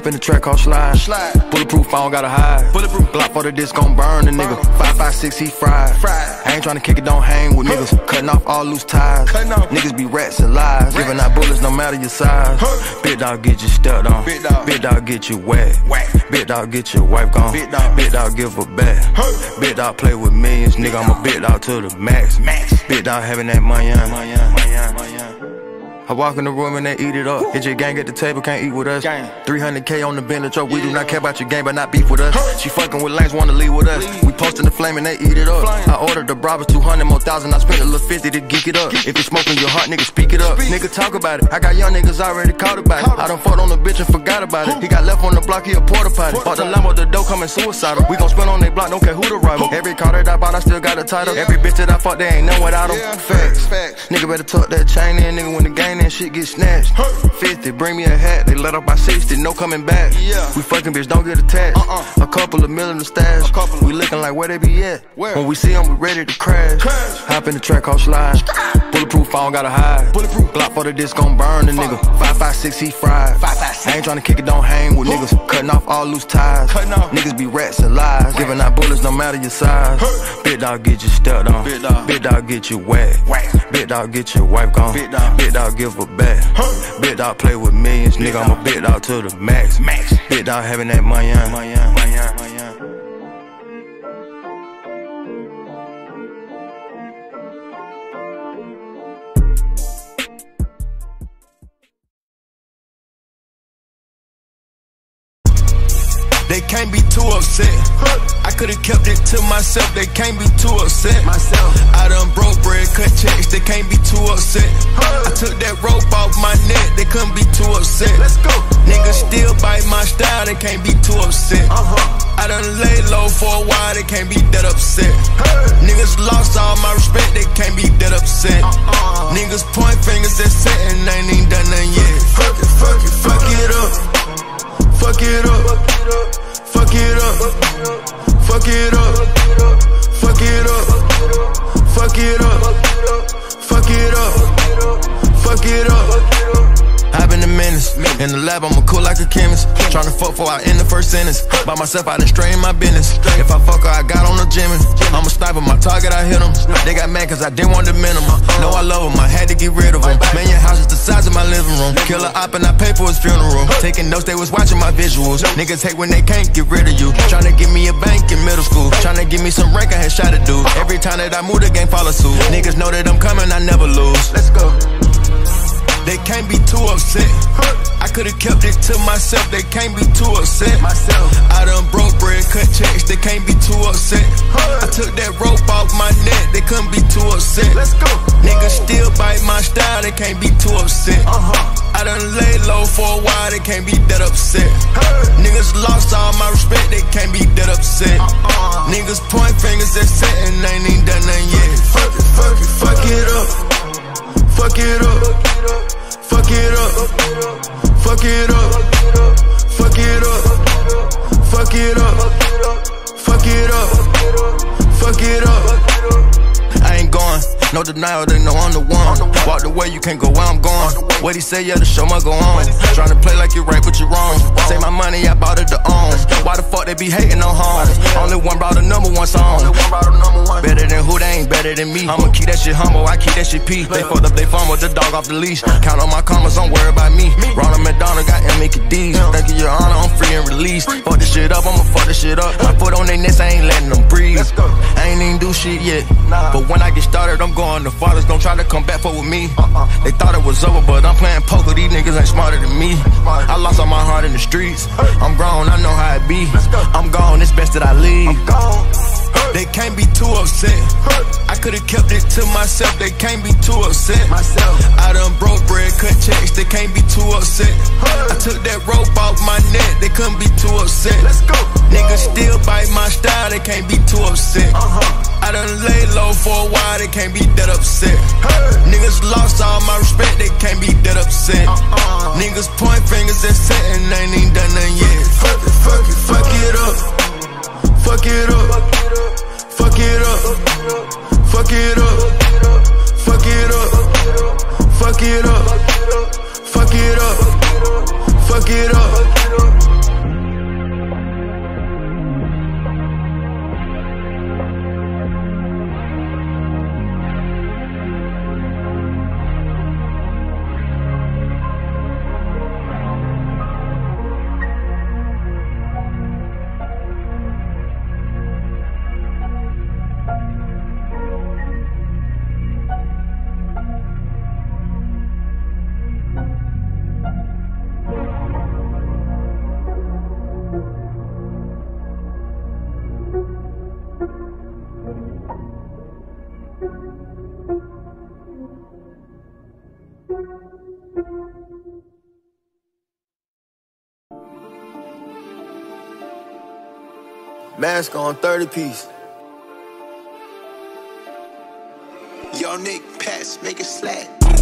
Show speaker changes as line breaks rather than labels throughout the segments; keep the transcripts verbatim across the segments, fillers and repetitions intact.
in the track called Slide.
Slide.
Bulletproof, I don't gotta hide.
Bulletproof.
Glock for the disc gon' burn the nigga. five five six, he fried.
Fried.
I ain't tryna kick it, don't hang with niggas. Cutting off all loose ties.
Cutting off.
Niggas be rats and lies. Giving out bullets no matter your size.
Huh.
Big dog get you stepped on.
Big dog.
Big dog get you wet.
Whack.
Big dog get your wife gone.
Big dog.
Big dog give her back.
Huh.
Big dog play with millions. Nigga, I'm a big dog to the max.
Max.
Big dog having that money on.
Money on, money on, money on.
I walk in the room and they eat it up. Hit your gang at the table, can't eat with us.
Gang.
three hundred K on the Bentley truck. We do not care about your game, but not beef with us. She fucking with lanes, wanna leave with us. We posting the flame and they eat it up. I ordered the Brabus two hundred more thousand. I spent a little fifty to geek it up. If you're smoking your heart, nigga, speak it up. Nigga, talk about it. I got young niggas already caught about it. I done fucked on the bitch and forgot about it. He got left on the block, he a porta potty. Bought the Lambo, the dough coming suicidal. We gon' spin on they block, don't care who the rival. Every car that I bought, I still got a title. Every bitch that I fucked, they ain't none without them. Facts.
Facts.
Nigga better tuck that chain in, nigga, when the gang in, shit get snatched. fifty, bring me a hat, they let up by sixty, no coming back.
Yeah.
We fucking bitch, don't get attached.
Uh-uh.
A couple of mil in the stash.
A couple.
We looking like where they be at.
Where?
When we see them, we ready to crash.
Crash.
Hop in the track called Slide. Bulletproof, I don't gotta hide.
Bulletproof.
Glock for the disc gon' burn the nigga. five five six, he fried.
five five six.
I ain't tryna kick it, don't hang with niggas. Cutting off all loose ties.
Cutting off.
Niggas be rats and lies. Giving out bullets no matter your size. Big dog get you stepped on.
Big dog.
Big dog get you wet.
Whack.
Big dog get your wife gone.
Big dog.
Big dog give her back. Big dog play with millions. Nigga, I'm a big dog to the max.
Max.
Big dog having that money on.
Money on, money on, money on.
They can't be too upset. I could've kept it to myself, they can't be too upset.
Myself.
I done broke bread, cut checks, they can't be too upset. I took that rope off my neck, they couldn't be too upset.
Let's go.
Niggas still bite my style, they can't be too upset.
Uh-huh.
I done lay low for a while, they can't be that upset. Niggas lost all my respect, they can't be that upset.
Uh-uh.
Niggas point fingers, they're setting, ain't even done nothing yet.
Fuck it, fuck it,
Fuck it up. Fuck it up. Fuck it up. Fuck it up. Fuck it up. Fuck it up. Fuck it up. Fuck it up.
I've been a menace. In the lab, I'ma cool like a chemist. Tryna fuck before I end the first sentence. By myself, I done strain my business. If I fuck her, I got on the gym. I'm a sniper, my target, I hit them. They got mad cause I didn't want the minimum. Know I love them, I had to get rid of them. Man, your house is the size of my living room. Kill a op and I pay for his funeral. Taking notes, they was watching my visuals. Niggas hate when they can't get rid of you. Tryna give me a bank in middle school. Tryna give me some rank, I had shot a dude. Every time that I move, the gang follow suit. Niggas know that I'm coming, I never lose.
Let's go.
They can't be too upset. I could've kept it to myself, they can't be too upset.
Myself.
I done broke bread, cut checks, they can't be too upset. I took that rope off my neck, they couldn't be too upset.
Let's go.
Niggas still bite my style, they can't be too upset.
Uh-huh.
I done lay low for a while, they can't be that upset. Niggas lost all my respect, they can't be that upset.
Uh-uh.
Niggas point fingers, they're setting, ain't even done nothing yet.
Fuck it, fuck it,
Fuck it up. Fuck it up. Fuck it up. Fuck it up. Fuck it up. Fuck it up. Fuck it up. Fuck it up.
I ain't going, no denial, they know I'm the one. Walk the way, you can't go where I'm going. What he say, yeah, the show must go on. Tryna play like you're right, but you're wrong. Say my money, I bought it to own. Why the fuck they be hating on home? Only one brought a number one song. Better than who, they ain't better than me. I'ma keep that shit humble, I keep that shit peace. They fucked up, they fumble, the dog off the leash. Count on my commas, don't worry about me. Ronald McDonald got M A K D's. Thank you, your honor, I'm free and released. Fuck this shit up, I'ma fuck this shit up. My foot on their necks, I ain't letting them breathe. I ain't even do shit yet. But when I get started, I'm going. The fathers don't try to come back for with me. They thought it was over, but I'm playing poker. These niggas ain't smarter than me. I lost all my heart in the streets. I'm grown, I know how it be. I'm gone, it's best that I leave.
They can't be too upset. I could've kept it to myself, they can't be too upset.
Myself.
I done broke bread, cut checks, they can't be too upset. I took that rope off my neck, they couldn't be too upset.
Let's go.
Niggas still bite my style, they can't be too upset.
Uh-huh.
I done lay low for a while, they can't be that upset. Niggas lost all my respect, they can't be that upset.
Uh-uh.
Niggas point fingers, they're setting, ain't even done nothing yet.
Fuck it, fuck it,
Fuck it up. Fuck it up. Fuck it up. Fuck it up. Fuck it up. Fuck it up. Fuck it up. Fuck it up. Mask on thirty piece.
Yo, Nick, pass, make it slack.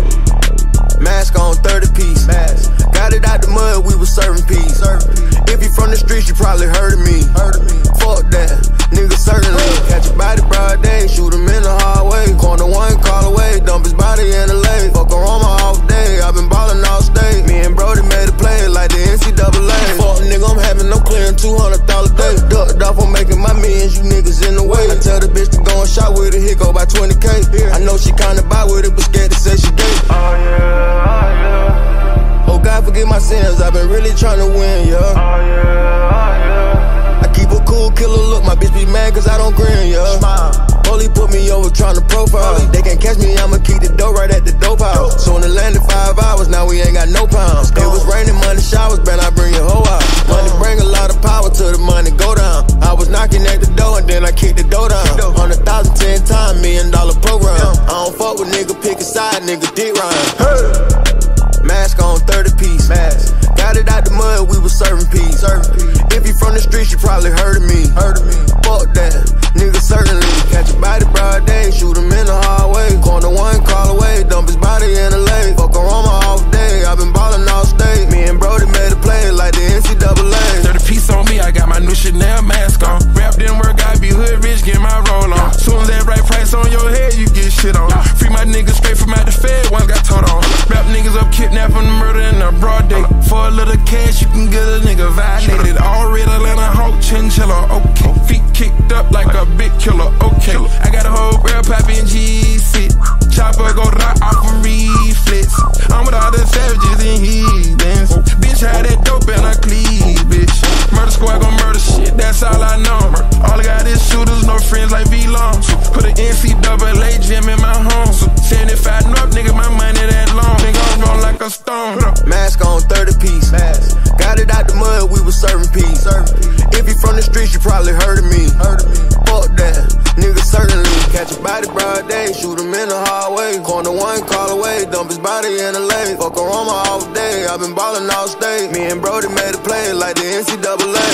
Mask on thirty piece. Mask. Got it out the mud, we was serving peas. If you from the streets, you probably heard of me. Heard of me. Fuck that, nigga certainly. Catch your body broad day, shoot him in the hallway. Corner one, call away, dump his body in the lake. Fuck her on my off day, I been ballin' all state. Me and Brody made a play like the N C double A. Fuck nigga, I'm having no clearing two hundred dollars a day. Ducked off on making my millions, you niggas in the way. I tell the bitch to go and shot with it, hit go by twenty K. I know she kinda buy with it, but scared to say she gay.
Oh yeah, oh yeah.
Oh God, forgive my sins, I've been really trying to win, yeah.
Oh yeah, oh yeah.
I keep a cool killer look, my bitch be mad cause I don't grin, yeah. Smile. Bully put me over trying to profile. They can't catch me, I'ma keep the dough right at the dope house. Soon to land in five hours, now we ain't got no pounds. It was raining, money showers, man, I bring your hoe out. Money bring a lot of power till the money go down. I was knocking at the door and then I kicked the door down. Hundred thousand, ten times, million dollar program. I don't fuck with nigga, pick a side, nigga, dick rhyme. Mask on thirty piece. Mask. Got it out the mud, we was serving peas. If you from the streets, you probably heard of me. Heard of me. Fuck that, nigga certainly. Catch your body broad day, shoot him in the hallway. Corner one, call away, dump his body in the lake. Fuck her on my off day, I been ballin' all state. Me and Brody made a play like the N C double A.
thirty piece on me, I got my new Chanel mask on. Rap didn't work, I be hood rich, get my roll on. Soon as that right price on your head, you get shit on. Free my niggas straight from out the Fed, once got told on. Rap niggas up, kidnapped from the murder in a broad day. For a little cash, you can get a nigga violated. All red Atlanta Hawk chinchilla, okay. Feet kicked up like a big killer, okay. I got a whole real poppin' G C. Chopper go right off a reflex. I'm with all the savages and heathens. Bitch, had that dope in a cleavage. Murder squad gon' murder shit, that's all I know. All I got is shooters, no friends like V-Long. Put an N C double A gym in my home. seventy-five North, nigga, my money that long. Nigga, I'm going like a stone.
Mask on thirty piece. Mask. Got it out the mud, we was serving peas. If you from the streets, you probably heard of me. Heard of me. Fuck that, nigga certainly. Catch your body broad day, shoot him in the hallway. Corner one, call away, dump his body in the lake. Fuck her on my off day, I been ballin' all state. Me and Brody made a play like the N C double A.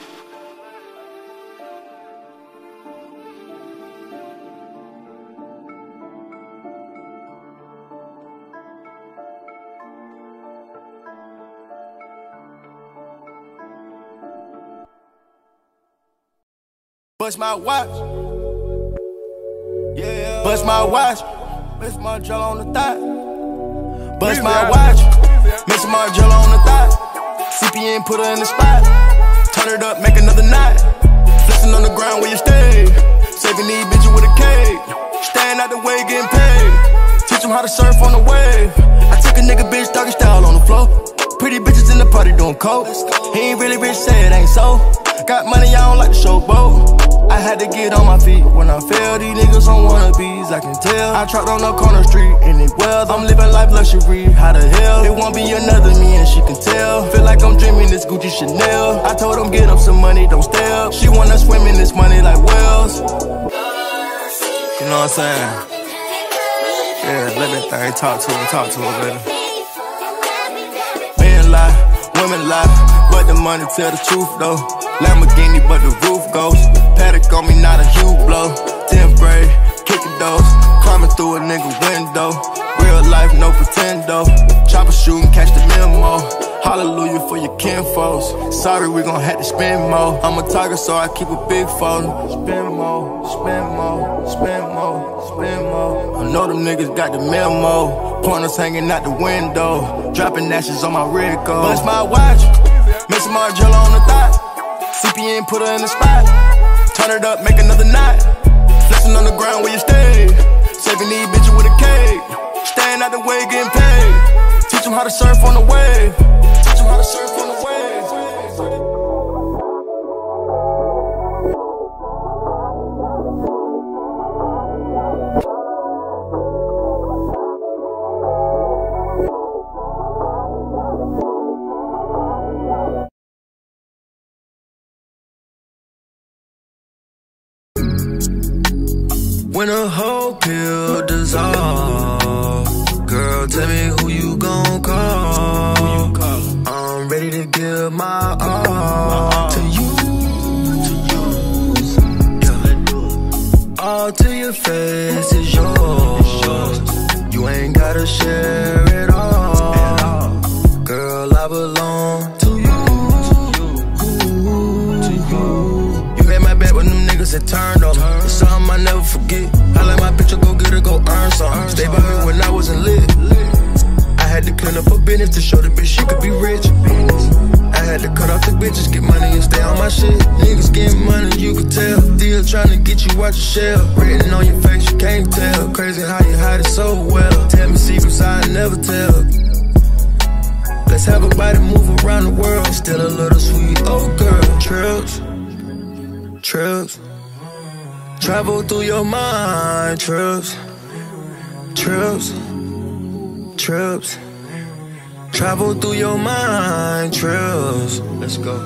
Bust my watch, yeah. Bust my watch, Miss Margiela on the thigh. Bust my watch, Miss Margiela on the thigh. C P N put her in the spot. Turn it up, make another knot. Flexing on the ground where you stay. Saving these bitches with a cake. Staying out the way, getting paid. Teach them how to surf on the wave. I took a nigga bitch, doggy style on the floor. Pretty bitches in the party doing coke. He ain't really rich, say it ain't so. Got money, I don't like to showboat. I had to get on my feet when I fell. These niggas on wannabes, I can tell. I trapped on the corner street and it wells. I'm living life luxury, how the hell? It won't be another me and she can tell. Feel like I'm dreaming this Gucci Chanel. I told them get up some money, don't stale. She wanna swim in this money like whales. You know what I'm saying? Yeah, let that thing talk to her, talk to her, baby. Men lie, women lie, but the money tell the truth though. Lamborghini, but the roof goes. Paddock on me, not a huge blow. tenth grade, kicking doors. Climbing through a nigga window. Real life, no pretendo. Chopper shooting, catch the memo. Hallelujah for your kinfolks. Sorry, we gon' have to spend more. I'm a target, so I keep a big phone. Spend more, spend more, spend more, spend more. I know them niggas got the memo. Pointers hanging out the window. Dropping ashes on my rig go. Bust my watch, Miss Margiela on the thigh. C P N put her in the spot. Turn it up, make another knot. Flexing on the ground where you stay. Saving these bitches with a cake. Staying out the way, getting paid. Teach them how to surf on the wave. Teach them how to surf on the wave. When a whole pill dissolve, girl, tell me who you gon' call. I'm ready to give my all to you.
I belong to you. To you. You had my back when them niggas had turned on me. It's something I never forget. I let my picture go get her, go earn something. Stay by me when I wasn't lit. I had to clean up a business to show the bitch she could be rich. I had to cut off the bitches, get money and stay on my shit. Niggas getting money, you could tell. Still trying to get you out your shell. Written on your face, you can't tell. Crazy how you hide it so well. Tell me secrets I never tell. Let's have a body move around the world. Still a little sweet, oh girl. Trips, trips. Travel through your mind. Trips, trips, trips. Travel through your mind, trips. Let's go.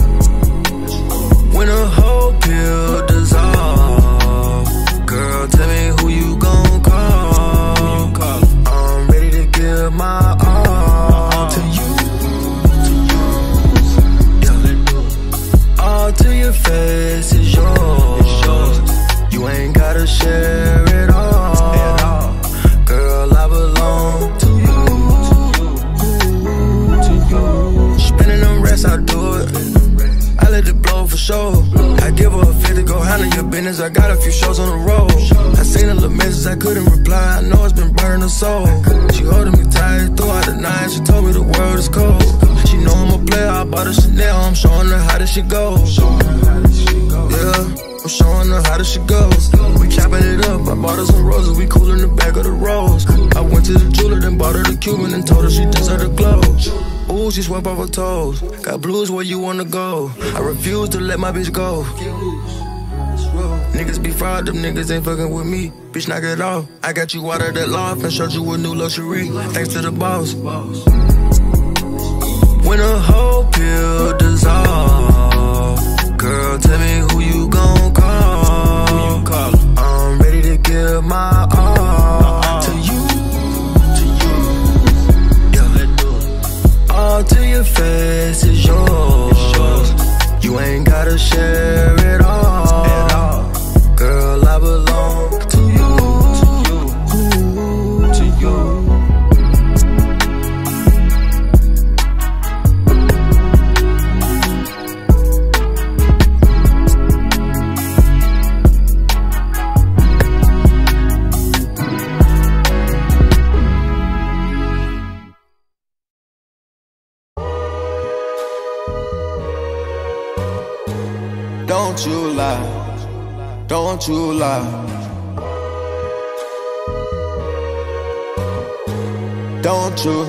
When a whole pill dissolve, girl, tell me who you gon' call. I'm ready to give my all to you. Yeah. All to your face is yours. You ain't gotta share it all. Girl, I belong to you. Spinning them rest, I do it. I let it blow for sure. I give her a fifty, go handle your business. I got a few shows on the road. I seen a little message, I couldn't reply. I know it's been burning her soul. She holding me tight throughout the night. She told me the world is cold. She know I'm a player, I bought her Chanel. I'm showing her how this shit goes. Yeah. I'm showing her how this shit goes. We chopping it up, I bought her some roses. We cool in the back of the rose. I went to the jeweler, then bought her the Cuban and told her she deserved a glow. Ooh, she swept off her toes. Got blues where you wanna go. I refuse to let my bitch go. Niggas be fraud, them niggas ain't fucking with me. Bitch, knock it off. I got you out of that loft and showed you a new luxury. Thanks to the boss. When a whole pill dissolve, girl, tell me who you gon' call. I'm ready to give my all to you. All to your face is yours. You ain't gotta share it all. Girl, I belong to you. To you.
Don't you lie, don't you lie. Don't you,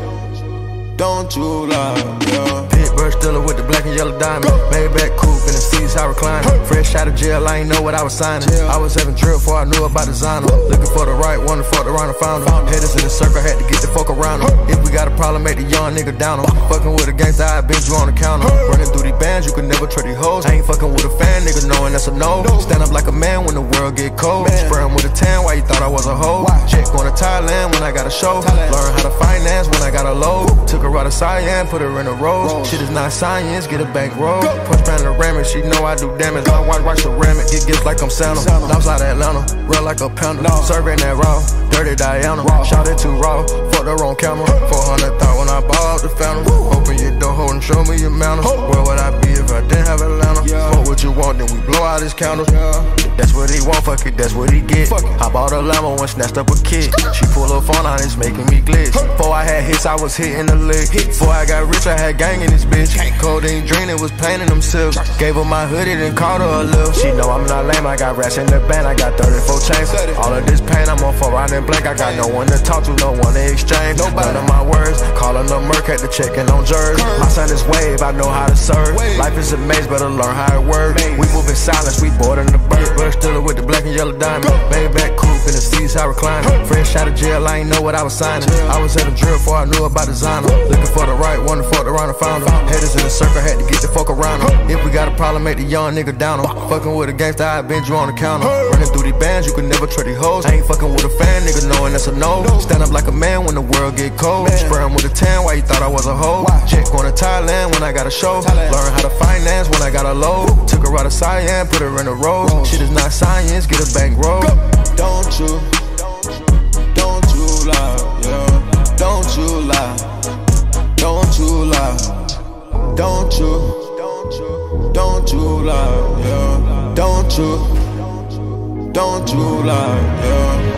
don't you lie, yeah.
Pittsburgh Steeler with the black and yellow diamond. Maybach coupe in the seats, I recline. Fresh out of jail, I ain't know what I was signing. I was having drip before I knew about designer. Looking for the right one, to fuck around and found him. Headers in the circle, had to get the fuck around him. If we got a problem, make the young nigga down him. Fucking with a gangster, I binge you on the counter. Running through these bands, you can never trade these hoes. I ain't fucking with a fan, nigga, knowing that's a no. Stand up like a man when the world get cold. Spray him with a tan, why you thought I was a hoe? Check going to Thailand when I got a show. Learn how to finance when I got a load. Took her out of Cyan, put her in a rose. Shit is not science, get a bank roll. Punch down the ramming, she know I do damage. My watch watch ceramic, get gifts like I'm Santa. Outside of Atlanta, real like a panda. Serving that raw, dirty Diana. Shot it too raw, fucked her on camera. four hundred thought when I bought the fountain. Open your door, hold and show me your manners. Where would I be if I didn't have Atlanta? Fuck what you want, then we blow out his candles. That's what he want, fuck it, that's what he get. I bought a Lambo and snatched up a kid. She pull her phone out, it's making me glitch. Before I had hits, I was hitting the lick. Before I got rich, I had gang in this bitch. Codeine dream, it was painting themselves. Gave her my hoodie, then called her a little. She know I'm not lame, I got rats in the band, I got thirty-four chains. All of this pain, I'm on four round and blank. I got no one to talk to, no one to exchange. None of my words, calling the Merc, had to checking on Jers. My son is wave, I know how to serve. Life is a maze, better learn how it works. We move in silence, we bored in the bird. Bird Steeler with the black and yellow diamond. Maybach coupe in the seats, I recline. Fresh out of jail, I ain't know what I was signing. I was having drip before I knew about designer. Looking for the right one, to fuck around and found him. Headers in the circle, had to get the fuck around him. If we got a problem, make the young nigga down him. Fucking with a gangster, I binge you on the counter. Running through these bands, you can never trade these hoes. I ain't fucking with a fan, nigga, knowing that's a no. Stand up like a man when the world get cold. Spray him with a tan, why you thought I was a hoe? Check going to Thailand when I got a show. Learn how to finance when I got a load. Took her out of Cyan, put her in a rose. Shit is not science, get a bank roll.
Don't you, don't you lie, yeah. Don't you lie, don't you don't you, don't you lie, yeah. Don't you, don't you lie, yeah.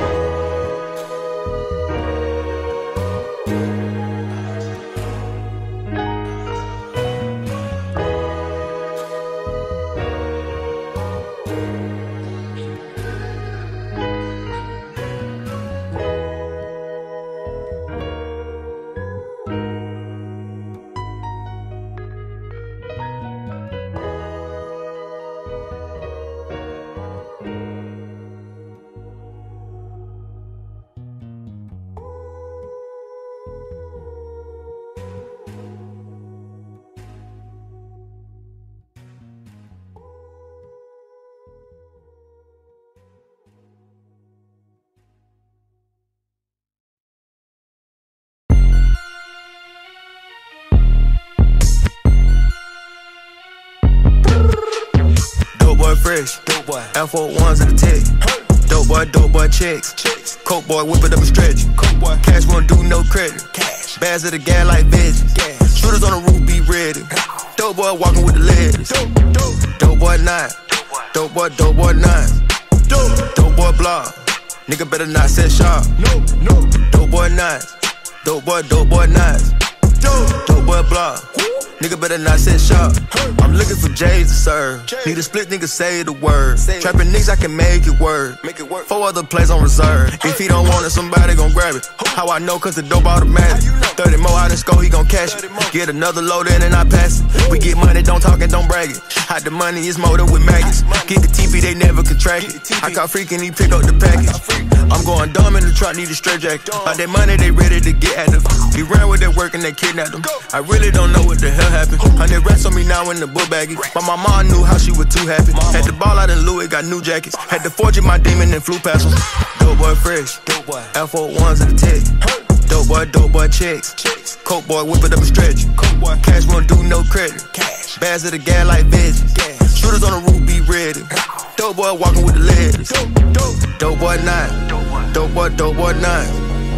Fresh, dope boy, Air Force Ones in the tech. Dope boy, dope boy checks. checks. Coke boy, whip it up and stretch. Coke boy, cash won't do no credit. Cash, bags of the gas like veggies. Gas. Shooters on the roof be ready. Dope boy walking with the ladies. Dope, dope, dope boy nine. Dope boy, dope boy nine. Dope, dope boy block. Nigga better not set sharp. No, no. Dope boy nine. Dope boy, dope boy nine. Dope, dope boy block. Nigga better not set sharp. I'm looking for J's to serve. Need a split nigga say the word. Trapping niggas, I can make it work. Four other plays on reserve. If he don't want it, somebody gon' grab it. How I know? Cause the dope automatic. thirty more out in score, he gon' cash it. Get another load in and I pass it. We get money, don't talk and don't brag it. Hide the money, it's molded with maggots. Get the T P, they never contract it. I caught freakin', he pick up the package. I'm going dumb in the truck, need a straight jacket. Like that money, they ready to get at them. He ran with that work and they kidnapped him. I really don't know what the hell happened. Hundred rats on me now in the book baggie. But my mom knew how she was too happy. Had the ball out in Louis, got new jackets. Had to forge my demon and flew past him. Dope boy fresh, Air Force Ones in the tech. Dope boy, dope boy checks. Coke boy, whip it up and stretch. Cash won't do no credit. Bags of the gas like veggies. Shooters on the roof be ready. Dope boy walking with the ladies. Dope boy nine. Dope boy, dope boy nine.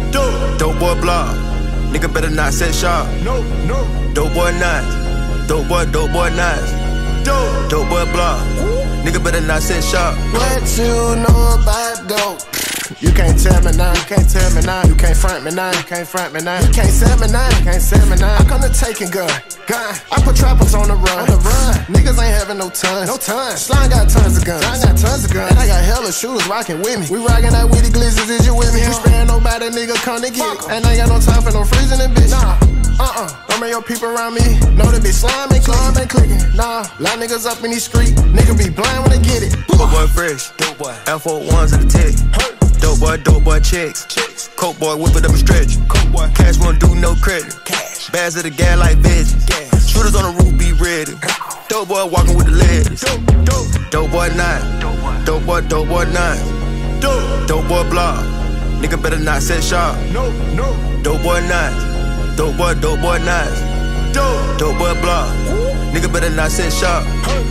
Dope boy block. Nigga better not set sharp. No, no. Dope boy nine. Dope boy, dope boy nines. Dope, dope boy block. Nigga better not set sharp.
What you know about dope? You can't tell me now, you can't tell me now, you can't front me now, you can't front me now, you can't sell me now, you can't sell me now. I come to taking gun, gun. I put trappers on the run, on the run. Niggas ain't having no tons, no tons. Slime got tons of guns, Slime got tons of guns. And I got hella shooters rocking with me. We rocking out with the glizzards, is you with me? We sparing nobody, nigga, come to get it. And I ain't got no time for no freezing and bitch. Nah. Uh-uh, don't make your people around me know they be slime and slime and clicking. Nah, lot niggas up in these streets, nigga be blind when they get it.
Dope boy fresh, dope boy, Air Force Ones in the tech. Dope boy, dope boy checks. Coke boy, whip it up and stretch. Coke boy, cash won't do no credit. Cash, bags of the gas like veggies. Gas. Shooters on the roof be ready. Dope boy walking with the ladies. Dope, dope, dope boy nine. Dope boy, dope boy nine. Dope, dope boy block. Nigga better not set sharp. No, no. Dope boy nine. Dope boy, dope boy nines. Dope, dope boy block. Nigga better not set sharp.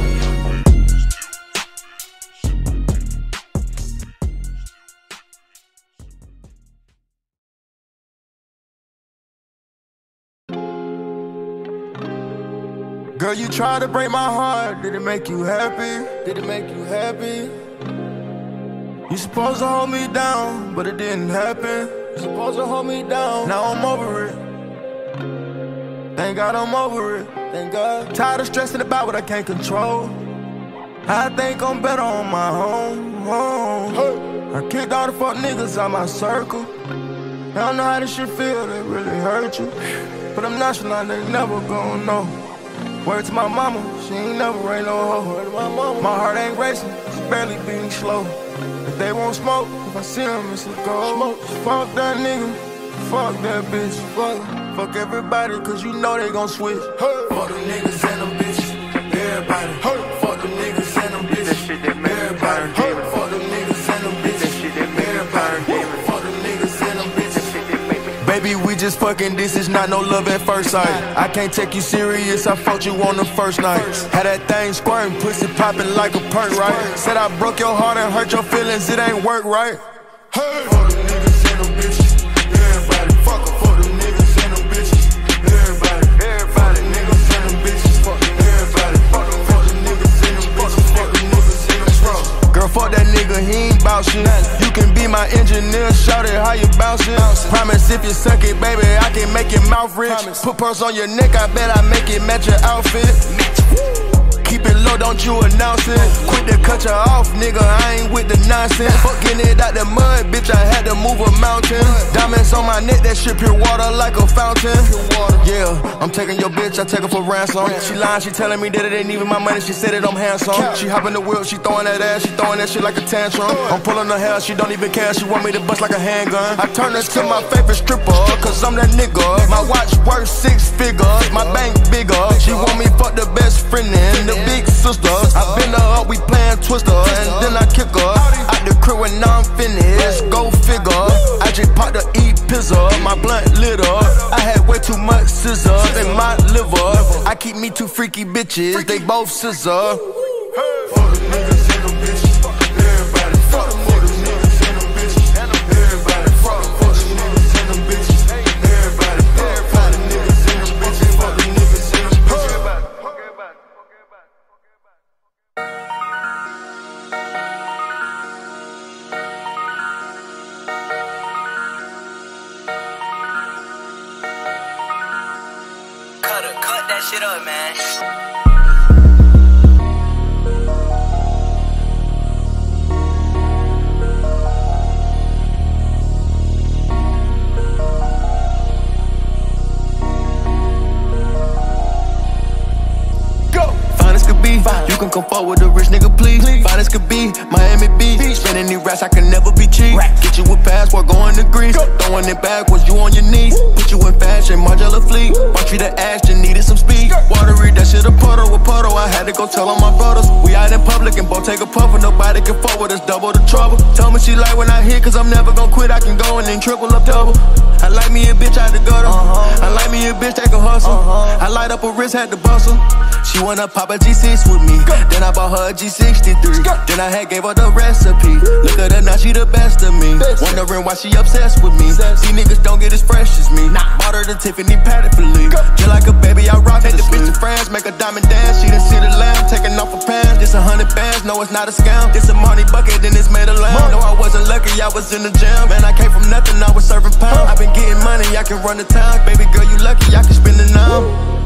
Girl, you tried to break my heart. Did it make you happy? Did it make you happy? You supposed to hold me down, but it didn't happen. You supposed to hold me down. Now I'm over it. Thank God I'm over it. Thank God. Tired of stressing about what I can't control. I think I'm better on my own. own. Hey. I kicked all the fuck niggas out my circle. I don't know how this shit feel, they really hurt you. But I'm national, they never gon' know. Word to my mama, she ain't never rain no hoe. Word to my mama, my heart ain't racing, it's barely beating slow. If they won't smoke, if I see them, it's a go. Smoke. Fuck that nigga, fuck that bitch. Fuck, fuck everybody, cause you know they gon' switch. Hey. Fuck them niggas and them bitches, everybody. Hey. Fuck them niggas and them bitches, that shit that make everybody. Hey. Fuck them niggas and them bitches, that shit that make everybody. Fuck them niggas and them bitches, that shit that make me. Baby, we just fucking, this is not no love at first sight. I can't take you serious, I fucked you on the first night. Had that thing squirting, pussy popping like a perk, right? Said I broke your heart and hurt your feelings, it ain't work, right? Hey. Fuck them niggas and them bitches, everybody. Fuck them. Fuck them niggas and them bitches, everybody. Everybody. Niggas and them bitches.
Chanel, shout it, how you bouncing? Promise if you suck it, baby, I can make your mouth rich. Put purse on your neck, I bet I make it match your outfit. Keep it low, don't you announce it. Quit to cut you off, nigga, I ain't with the nonsense. Fucking it out the mud, bitch, I had to move a mountain. Diamonds on my neck, that shit pure water like a fountain. Yeah, I'm taking your bitch, I take her for ransom. She lying, she telling me that it ain't even my money, she said that I'm handsome. She hopping the wheel, she throwing that ass, she throwing that shit like a tantrum. I'm pulling her hair, she don't even care, she want me to bust like a handgun. I turn her to my favorite stripper, cause I'm that nigga. My watch worth six figures, my bank bigger. She want me fuck the best friend in the big sister. I bend her up, we playing Twister, and then I kick her out the crib when I'm finished. Go figure. I just popped the E pizza, my blunt lit up. I had way too much scissor in my liver. I keep me two freaky bitches, they both scissor. Fuck the niggas and them bitches. Everybody fuck for the niggas and them bitches. Everybody fuck for the niggas and them bitches. Everybody fuck for the niggas and them bitches. Fuck the niggas and them bitches.
Cut that shit up, man.
You can come forward with a rich nigga, please. Finest could be Miami Beach. Spending these racks, I can never be cheap. Get you a passport, going to Greece. Throwing it backwards, you on your knees. Put you in fashion, Margiela fleet. Bought you the Ashton, needed some speed. Watery, that shit a puddle, a puddle. I had to go tell all my brothers. We out in public and both take a puff, and nobody can fuck with us, double the trouble. Tell me she like when I hit, cause I'm never gonna quit. I can go and then triple up double. I like me a bitch out the gutter. Uh-huh. I like me a bitch that can hustle. Uh-huh. I light up a wrist, had to bustle. She wanna pop a G six with me. Go. Then I bought her a G sixty-three. Go. Then I had gave her the recipe. Look at her now, she the best of me. Best. Wondering why she obsessed with me. Obsessed. These niggas don't get as fresh as me. Nah. Bought her the Tiffany patek philippe. Just like a baby, I rock. Take the bitch to France, make a diamond dance. She done see the lamb, taking off her pants. This a hundred bands, no it's not a scam. This a money bucket, then it's made of lamb. No, I wasn't lucky, I was in the gym. Man, I came from nothing, I was serving pounds. I been getting money, I can run the town. Baby girl, you lucky, I can spend it now.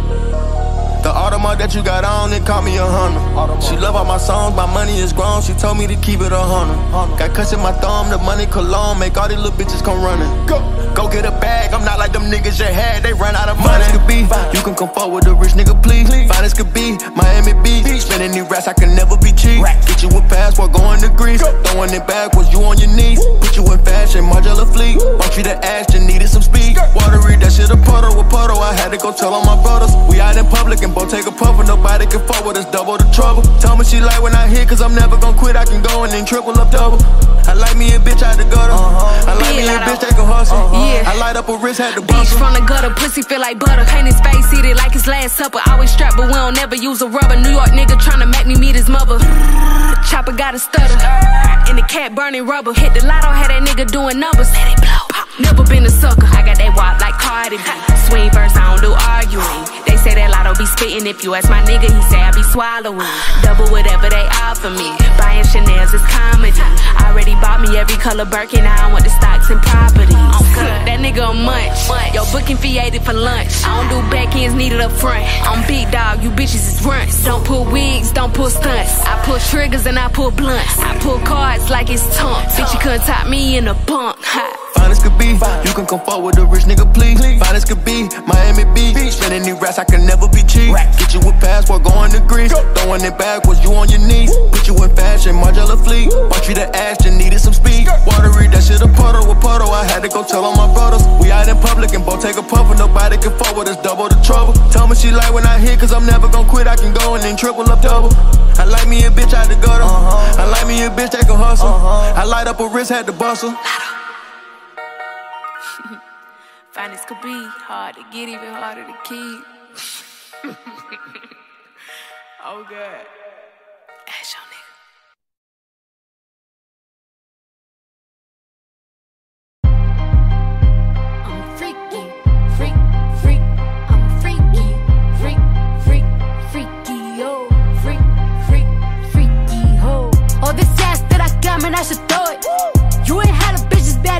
The Audemars that you got on, it caught me a hundred. She love all my songs, my money is grown. She told me to keep it a hundred. Got cuts in my thumb, the money cologne. Make all these little bitches come running. Go, go get a bag, I'm not like them niggas you had. They ran out of money. Finest could be, you can come forward with a rich nigga, please. Finest could be, Miami Beach. Spending these racks, I can never be cheap. Get you a passport, going to Greece. Throwing it backwards, you on your knees. Put you in fashion, Margiela fleet. Bought you the Ashton, needed some speed. Watery, that shit a puddle, a puddle. I had to go tell all my brothers. We out in public and both take a puff, and nobody can fuck with us, double the trouble. Tell me she like when I hit, cause I'm never gonna quit. I can go and then triple up double. I like me a bitch out the gutter. Uh-huh. I like me a bitch that can hustle. Uh-huh. Yeah. I light up a wrist, had to
Bitch from the gutter, pussy feel like butter. Paint his face, eat it like his last supper. Always strapped, but we don't never use a rubber. New York nigga tryna make me meet his mother. Chopper got a stutter. In the cat burning rubber. Hit the lotto, had that nigga doing numbers. Let it blow. Never been a sucker. I got that wop like Cardi B. Swing first, I don't do arguing. They say that lotto be spitting. If you ask my nigga, he say I be swallowing. Double whatever they offer me. Buying Chanel's is comedy. Already bought me every color Birkin. I don't want the stocks and properties. That nigga a munch. Yo, booking fee ate it for lunch. I don't do back ends, needed up front. I'm big dog, you bitches is runts. Don't pull wigs, don't pull stunts. I pull triggers and I pull blunts. I pull cards like it's tongue. Bitch, you couldn't top me in a bunk. Ha.
Finest could be, you can come forward with a rich nigga, please. Finest could be, Miami Beach. Spending these racks, I can never be cheap. Get you a passport, going to Greece. Throwing it backwards, you on your knees. Put you in fashion, Margiela fleet. Bought you the Ashton, needed some speed. Watery, that shit a puddle, a puddle. I had to go tell all my brothers. We out in public and both take a puff, and nobody can fuck with us, double the trouble. Tell me she like when I hit, cause I'm never gonna quit. I can go and then triple up double. I like me a bitch out the gutter. Uh-huh. I like me a bitch that can hustle. Uh-huh. I light up a wrist, had to bustle.
Finest could be hard to get, even harder to keep. Oh, God. Ask your nigga. I'm freaky, freak, freak. I'm freaky, freak, freak, freaky, yo. Freak, freak, freaky, ho. All this ass that I got, man, I should throw it. You ain't had a bitches,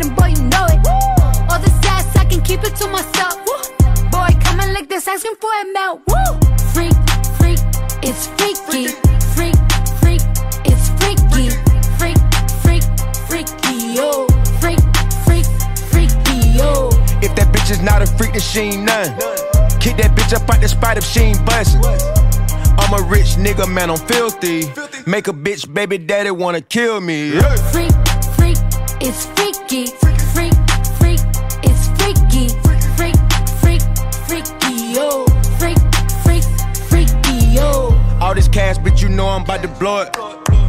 asking for it melt. Woo! Freak, freak, it's freaky. Freak, freak, it's freaky. Freak, freak, freaky, yo. Freak, freak, freaky, yo.
If that bitch is not a freak, then she ain't none. Kick that bitch up out the spot if she ain't bustin'. I'm a rich nigga, man, I'm filthy. Make a bitch baby daddy wanna kill me. Yeah.
Freak, freak, it's freaky. Freak, freak, it's freaky. Freak, freak, freaky, yo. Freak, freak, freaky, yo.
All this cash, bitch, you know I'm about to blow it.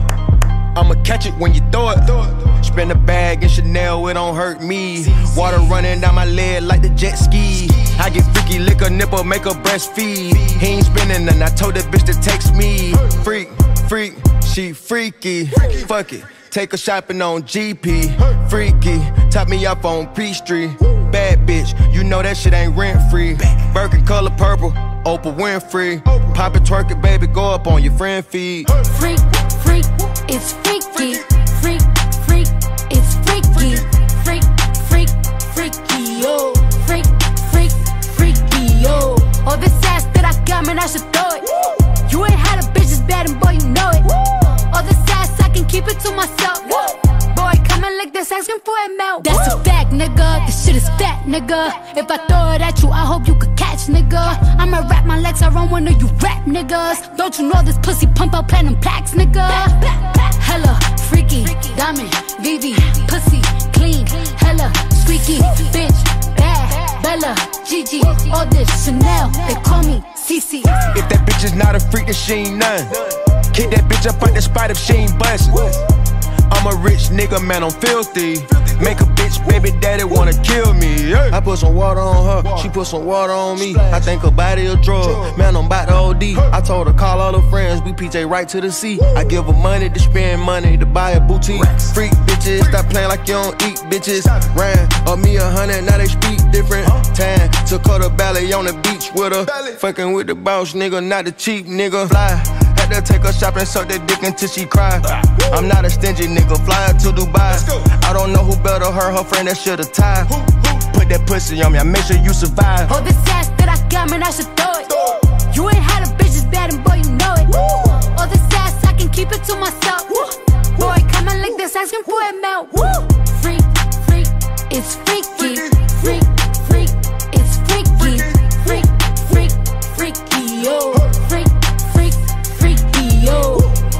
I'ma catch it when you throw it. Spin a bag in Chanel, it don't hurt me. Water running down my leg like the jet ski. I get freaky, lick a nipple, make her breastfeed. He ain't spinning and I told that bitch to text me. Freak, freak, she freaky. Fuck it, take her shopping on G P. Freaky, top me up on Peachtree. Bad bitch, you know that shit ain't rent free. Birkin color purple, Oprah Winfrey. Pop it, twerk it, baby, go up on your friend feed.
Freak, freak, it's freaky. Freak, freak, it's freaky. Freak, freak, freaky, yo. Freak, freak, freaky, yo. All this ass that I got, man, I should throw it. You ain't had a bitch as bad, and boy, you know it. All this ass, I can keep it to myself. Boy, coming like this, asking for it melt. That's a fact, nigga. This shit is fat, nigga. If I throw it at you, I hope you could catch, nigga. I'ma wrap my legs around one of you rap niggas. Don't you know this pussy pump out platinum plaques, nigga? Hella freaky, diamond, V V, pussy clean, hella squeaky, bitch, bad, Bella, Gigi, all this Chanel, they call me Cece.
If that bitch is not a freak, then she ain't none. Kick that bitch up out the spot if she ain't bustin'. I'm a rich nigga, man, I'm filthy. Make a bitch baby daddy wanna kill me. Yeah. I put some water on her, she put some water on me. I think her body a drug, man, I'm about to O D. I told her call all her friends, we P J right to the sea. I give her money to spend money to buy a boutique. Freak bitches, stop playing like you don't eat bitches. Ran up me a hundred, now they speak different. Tan, took her to ballet on the beach with her. Fucking with the boss nigga, not the cheap nigga. Fly. Had to take her shopping, suck that dick until she cry. I'm not a stingy nigga, fly her to Dubai. I don't know who better her, her friend that should've tied. Put that pussy on me, I make sure you survive.
All this ass that I got, man, I should throw it. You ain't had a bitch as bad, and boy, you know it. All this ass, I can keep it to myself. Boy, coming like this, asking for it melt. Freak, freak, it's freaky. Freak, freak, it's freaky. Freak, freak, freaky, yo. Freak, freak, freaky, yo.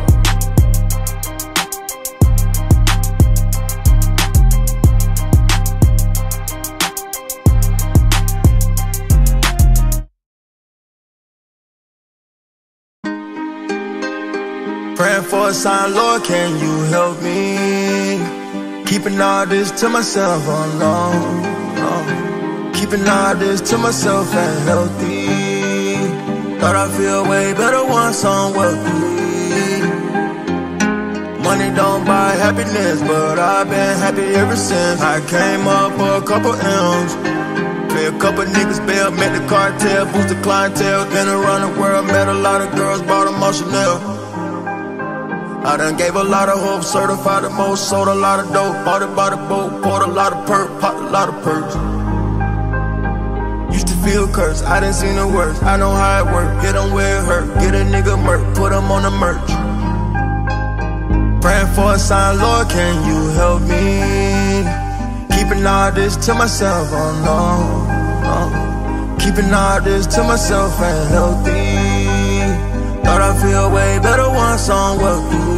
Praying for a sign, Lord, can you help me? Keeping all this to myself alone, no. Keeping all this to myself and healthy. Thought I feel way better once I'm wealthy. Money don't buy happiness, but I've been happy ever since. I came up for a couple M's. Pay a couple niggas bail, met the cartel, boost the clientele. Been around the world, met a lot of girls, bought them all Chanel. I done gave a lot of hope, certified the most, sold a lot of dope, bought it by the boat, poured a lot of perk, popped a lot of perks. Used to feel cursed, I done seen the worst, I know how it work, hit them where it hurt, get a nigga murk, put them on the merch. Praying for a sign, Lord, can you help me? Keeping all this to myself, oh no, no. Keeping all this to myself and healthy. Thought I feel way better once I'm wealthy.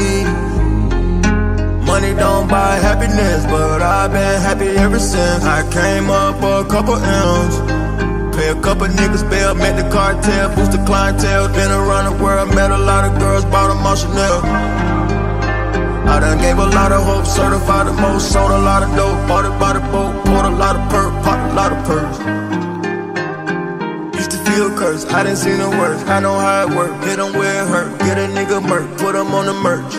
Money don't buy happiness, but I've been happy ever since. I came up for a couple M's. Pay a couple niggas bail, met the cartel, boost the clientele. Been around the world, met a lot of girls, bought them all Chanel. I done gave a lot of hope, certified the most, sold a lot of dope, bought it by the boat, poured a lot of perk, popped a lot of perks. Used to feel cursed, I done seen the worst, I know how it work, hit them where it hurt, get a nigga murk, put them on the merch.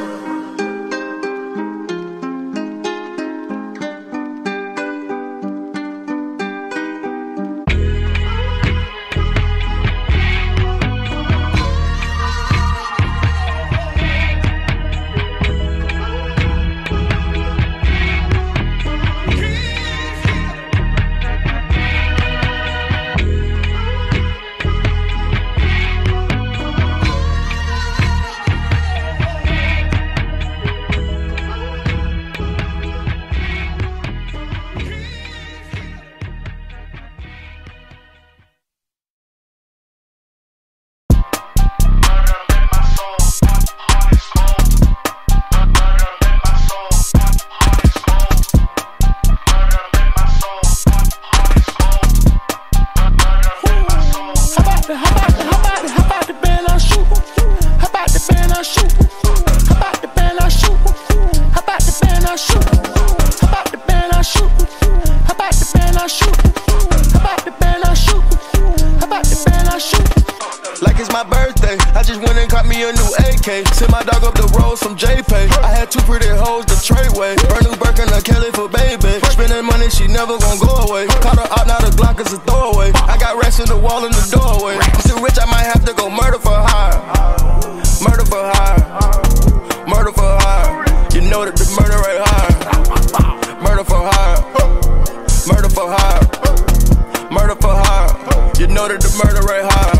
like it's my birthday. I just went and caught me a new A K. Sent my dog up the road from J-Pay. I had two pretty hoes to trade way. Brand new Birkin, a Kelly for baby. Spending money, she never gon' go away. Caught her out, now the Glock is a throwaway. I got racks in the wall in the doorway. I'm still rich, I might have to go murder for hire. Murder for hire. Murder for hire. You know that the murder right high. Murder for hire. Murder for hire. Murder for hire. You know that the murder right high.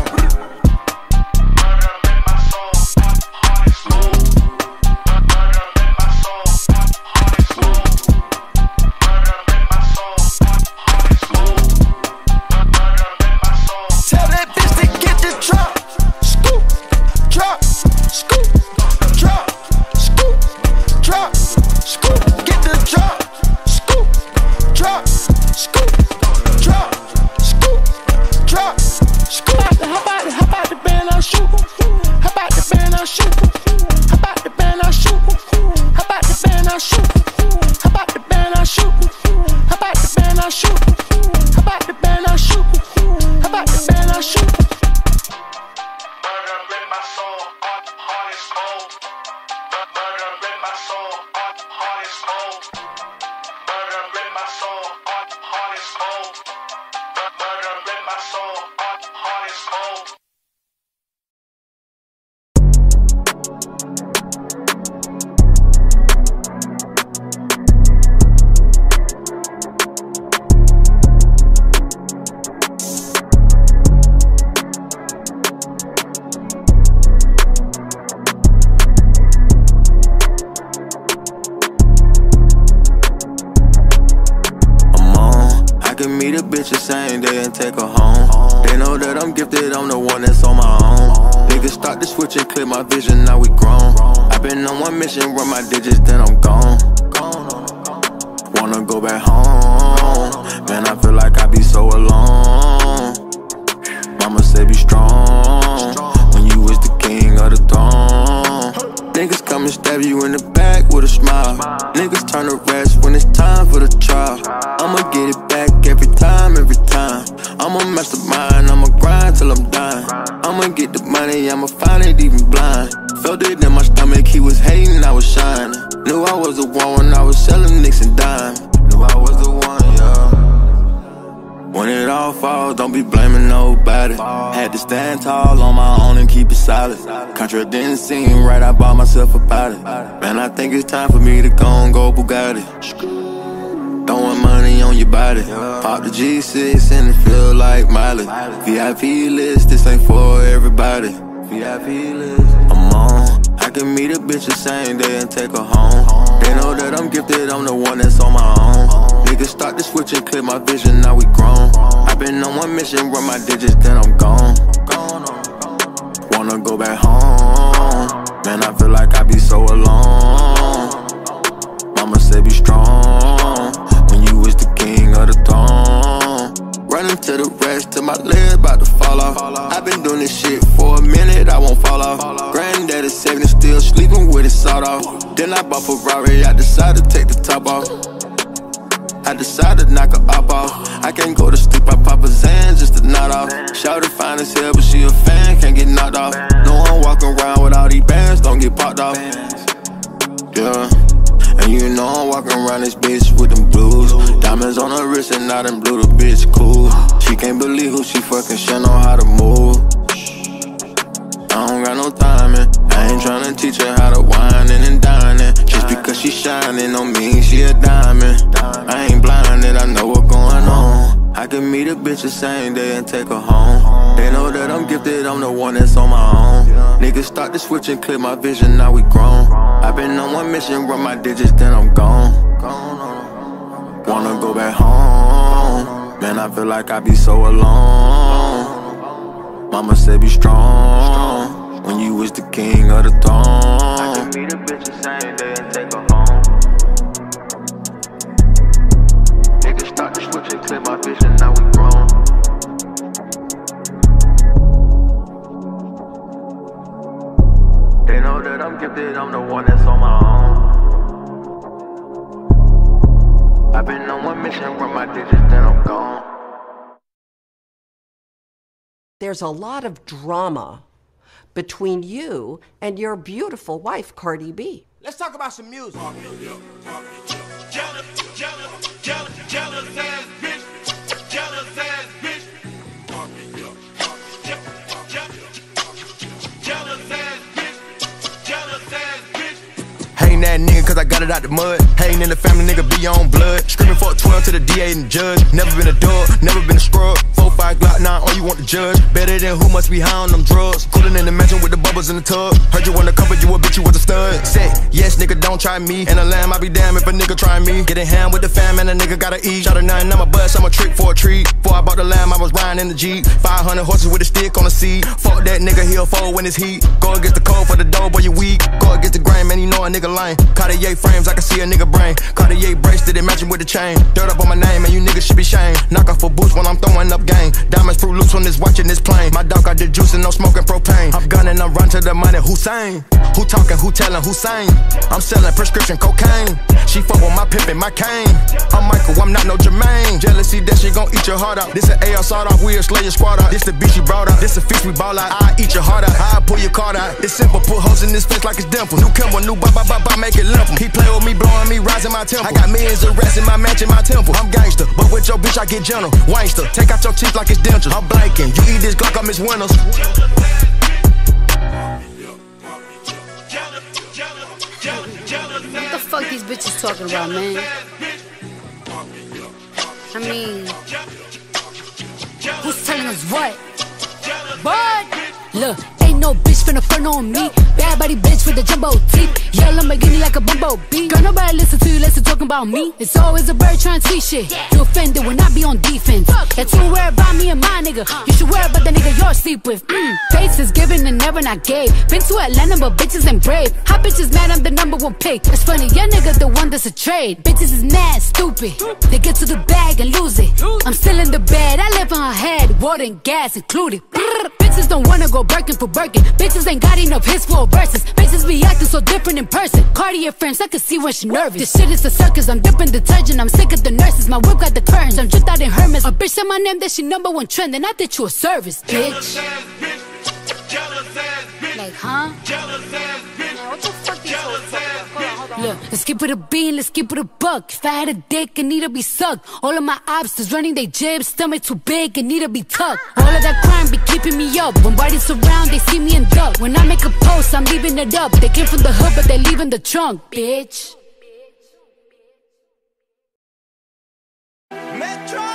Tell that bitch to get the drop. Scoop, drop, scoop, drop, scoop, drop, scoop. Get the drop, scoop, drop, scoop, drop, scoop, drop, scoop. How about how about the band I shoot? How about the band I shoot? How about the band I shoot? How about the band I shoot? How about the band I shoot? How about the band I shoot? How about the band I shoot? How about the band I shoot?
Murder in my soul, heart is cold. Murder in my soul, heart is cold. Murder in my soul, heart is cold. Murder in my soul, heart is cold.
I can meet a bitch the same day and take her home. They know that I'm gifted, I'm the one that's on my own. Niggas start to switch and clear my vision, now we grown. I've been on one mission, run my digits, then I'm gone. Wanna go back home, man, I feel like I be so alone. Mama said be strong, when you was the king of the throne. Niggas come and stab you in the back with a smile. Niggas turn to rest when it's time for the trial. I'ma get it back every time, every time. I'm a mastermind, I'ma grind till I'm dying. I'ma get the money, I'ma find it even blind. Felt it in my stomach, he was hating, I was shining. Knew I was the one when I was selling nicks and dime. Knew I was the one, yeah. When it all falls, don't be blaming nobody. Had to stand tall on my own and keep it solid. Contract didn't seem right, I bought myself about it. Man, I think it's time for me to go and go Bugatti. Throwing money on your body. Pop the G six and it feel like mileage. V I P list, this ain't for everybody. V I P list, I'm on. I can meet a bitch the same day and take her home. They know that I'm gifted, I'm the one that's on my own. Niggas start to switch and clear my vision, now we grown. I've been on one mission, run my digits, then I'm gone. Wanna go back home, man, I feel like I be so alone. Mama said be strong, when you was the king of the throne. Running to the rest till my leg about to fall off. I've been doing this shit for a minute, I won't fall off. Granddaddy saving, still sleeping with his sawed off. Then I bought Ferrari, I decided to take the top off. I decided to knock her up off. I can't go to sleep, I pop a Zan just to nod off. Shawty fine as hell, but she a fan, can't get knocked off. No one walking around with all these bands, don't get popped off. Yeah. And you know I'm walking around this bitch with them blues. Diamonds on her wrist and now them blue, the bitch cool. She can't believe who she fucking, she know how to move. I don't got no timing, I ain't tryna teach her how to whining and dining. Just because she shining don't mean she a diamond. I ain't blinded, I know what's going on. I can meet a bitch the same day and take her home. They know that I'm gifted, I'm the one that's on my own. Niggas start to switch and clear my vision, now we grown. I've been on one mission, run my digits, then I'm gone. Wanna go back home, man, I feel like I be so alone. Mama said be strong, when you was the king of the throne. I can meet a bitch the same day and take her home. Niggas start to switch and clear my vision, now we grown. They know that I'm gifted, I'm the one that's on my own. I've been on one mission, run my digits, then I'm gone.
there's a lot of drama between you and your beautiful wife, Cardi B.
Let's talk about some music.
Jealous, jealous, jealous, jealous ass bitch. Jealous ass bitch. Jealous ass bitch. Jealous ass bitch.
Hating that nigga cause I got it out the mud. Hating in the family, nigga be on blood. Screaming for a twelve to the D A and the judge. Never been a dog, never been a scrub. Four, five Glock nine, all you want to judge. Better than who must be high on them drugs. Cooling in the mansion with the bubbles in the tub. Heard you wanna cover, you a bitch, you was a stud. Say, yes, nigga, don't try me. And a lamb, I be damn if a nigga try me. Getting ham with the fam and a nigga gotta eat. Shot a nine, I'm a bust, I'm a trick for a treat. Before I bought the lamb, I was riding in the Jeep. five hundred horses with a stick on the seat. Fuck that nigga, he'll fold when it's heat. Go against the cold for the dough, boy, you weak. Go against the grain, man, you know a nigga lame. Cartier frames, I can see a nigga brain. Cartier bracelet, it matching with the chain. Dirt up on my name, and you niggas should be shamed. Knock off a boost when I'm throwing up game. Diamonds fruit loops when it's watching this plane. My dog got the juice and no smoking propane. I'm gunning, I'm run to the money, Hussein. Who talking, who telling, who saying? I'm selling prescription cocaine. She fuck with my pimp and my cane. I'm Michael, I'm not no Jermaine. Jealousy, that shit gon' eat your heart out. This an A R sawed off, we'll slay your squad out. This the beat you brought out. This the fish we ball out. I eat your heart out. I pull your card out. It's simple, put holes in this face like it's dimples. New Kimber, new ba ba ba ba, make it limp. He play with me, blowing me, rising my temple. I got millions of rats in my match in my temple. I'm gangster, but with your bitch I get gentle. Wangster, take out your teeth like it's dentures. I'm blanking, you eat this Glock, I miss Winters.
What the fuck these bitches talking about, man? I mean, who's telling us what? What? Look, ain't no bitch finna front on me. Bad body bitch with the jumbo teeth. Yell Lamborghini like a bumblebee. Girl, nobody listen to you, listen talking about me. It's always a bird trying to see shit. You offended when I be on defense. That you worry about me and my nigga. You should worry about the nigga you're sleep with. Mm. Faces given and never not gave. Been to Atlanta but bitches ain't brave. How bitches mad I'm the number one pick. It's funny, your nigga the one that's a trade. Bitches is mad, stupid. They get to the bag and lose it. I'm still in the bed, I live on her head. Water and gas included. Bitches don't wanna go Birkin for Birkin. Bitches ain't got enough hits for verses. Bitches be acting so different in person. Cartier frames, I can see when she nervous. This shit is a circus, I'm dipping detergent. I'm sick of the nurses, my whip got the curtains. I'm dripped out in Hermes. A bitch said my name, that she number one trend. And I did you a service, bitch. Like, huh? Man, what the fuck these hoes talking about? Hold on, hold on. Look, let's keep it a bean, let's keep it a buck. If I had a dick, it need to be sucked. All of my obstacles running they jibs, stomach too big, it need to be tucked. All of that crime be keeping me up. When bodies surround, they see me and duck. When I make a post, I'm leaving it up. They came from the hood, but they leaving the trunk, bitch.
Metro!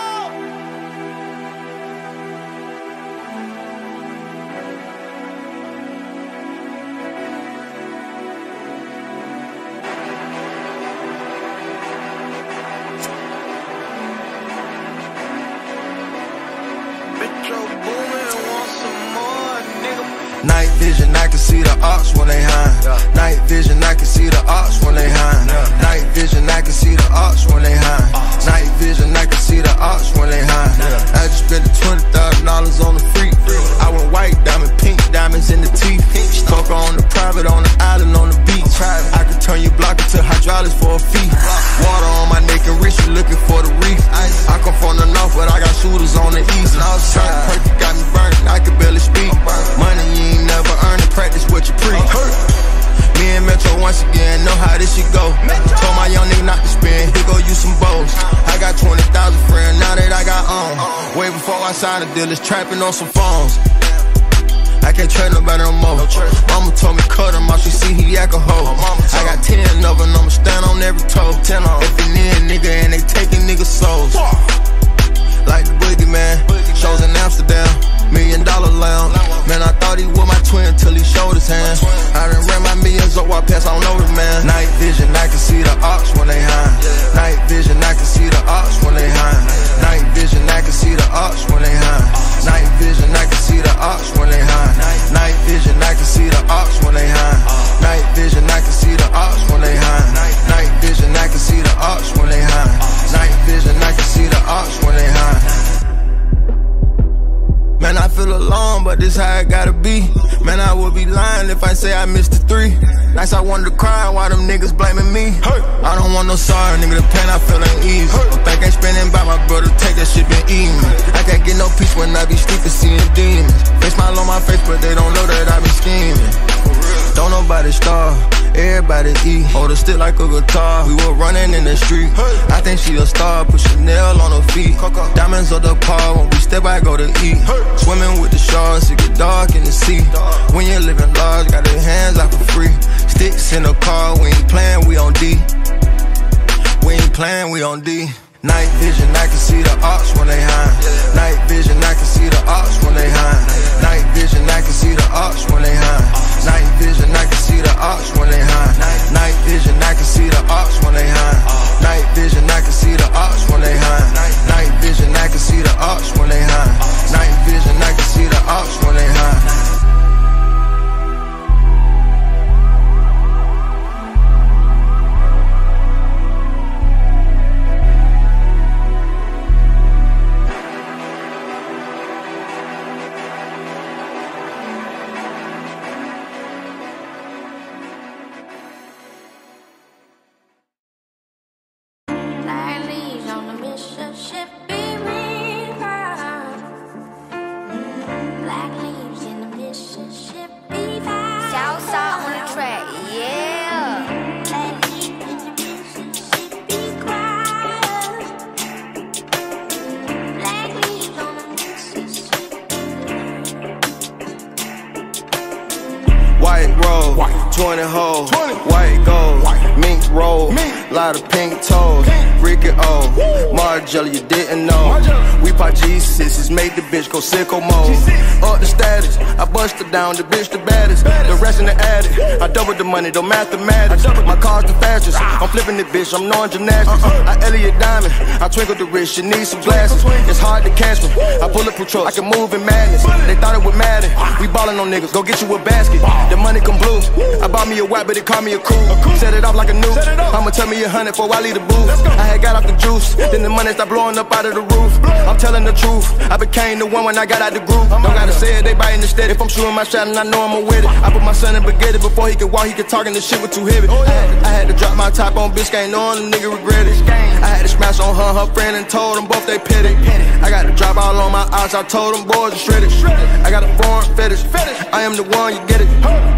Night vision, I can see the ops when they hide. Yeah. Night vision, I can see the ops when they hide. Yeah. Night vision, I can see the ops when they hide. Uh. Night vision, I can see the ops when they hide. Yeah. I just spent twenty thousand dollars on the freak. Yeah. I went white diamond, pink diamonds in the teeth. Coca on the private, on the island, on the beach. Private. I can turn your block into hydraulics for a fee. Water on my neck and wrist, you looking for the reef. I come from the north, but I got shooters on the east. And I was trying to perk, got me burnt, I could barely speak. Money you ain't never earned, practice what you preach. Me and Metro once again know how this shit go. Told my young nigga not to spend, he go use some bows. I got twenty thousand friends now that I got on. Way before I signed a deal, it's trapping on some phones. I can't trade nobody no more. Mama told me cut him off, she see he act a hoe. I got ten of them, I'ma stand on every toe. If they need a nigga and they taking niggas' souls. Like the boogeyman, shows in Amsterdam, million dollar lounge. Man, I thought he was my twin till he showed his hand. I done ran my millions up, I pass on over, man. Night vision, I can see the ops when they hide. Night vision, I can see the ops when they hide. Night vision, I can see the ops when they hide. Night vision, I can see the ops when they hide. Night vision, I can see the ops when they hide. Night vision, I can see the ops when they hide. Night vision, I can see the ops when they hide. Night vision, I can see the ops when they hide. Man, I feel alone, but this how how it gotta be. Man, I would be lying if I say I missed the three. Nights I wanted to cry while them niggas blaming me. Hey. I don't want no sorry, nigga, the pain I feel ain't easy. Hey. Don't think ain't spending by my brother, take that shit been eating me. I can't get no peace when I be sleeping, seeing demons. Face smile on my face, but they don't know that I be scheming. Don't nobody starve, everybody eat. Hold a stick like a guitar, we were running in the street. I think she a star, put Chanel on her feet. Diamonds on the paw, when we step I go to eat. Swimming with the sharks, it get dark in the sea. When you're living large, got their hands out for free. Sticks in the car, we ain't playing, we on D. We ain't playing, we on D. Night vision, I can see the ops when they hide. Night vision, I can see the ops when they hide. Night vision, I can see the ops when they hide. Night vision, I can see the ops when they hide. Night vision, I can see the ops when they hide. Night vision, I can see the ops when they hide. Night vision, I can see the ops when they hide. Night vision, I can see the ops when they hide. twenty hoes, white gold, mink roll, lot of pink toes, Ricky O, Margiela, you didn't know. We pop G sixes, made the bitch go sicko mode. Up the status, I busted down the bitch the baddest. The rest in the attic, I doubled the money, though mathematics. My car's the fastest, I'm flipping the bitch, I'm knowing gymnastics. I Elliot Diamond, I twinkle the wrist, she needs some glasses. It's hard to catch me, I bulletproof truck, I can move in madness. They thought it would matter, we ballin' on niggas, go get you a basket. The money come blue, I bought me a white, but they call me a cool. Set it off like a noose, I'ma tell me a hundred before I leave the booth. I had got off the juice, then the money start blowing up out of the roof. I'm telling the truth, I became the one when I got out the group. Don't gotta say it, they biting the steady. If I'm shooting my shot and I know I'm with it, I put my son in spaghetti before he could walk, he could talk and the shit was too heavy. I had, I had to drop my top on Biscayne, knowing the nigga regret it. I had to smash on her, her friend, and told them both they petty. I got to drop all on my eyes, I told them boys to shred it. I got a foreign fetish, I am the one, you get it.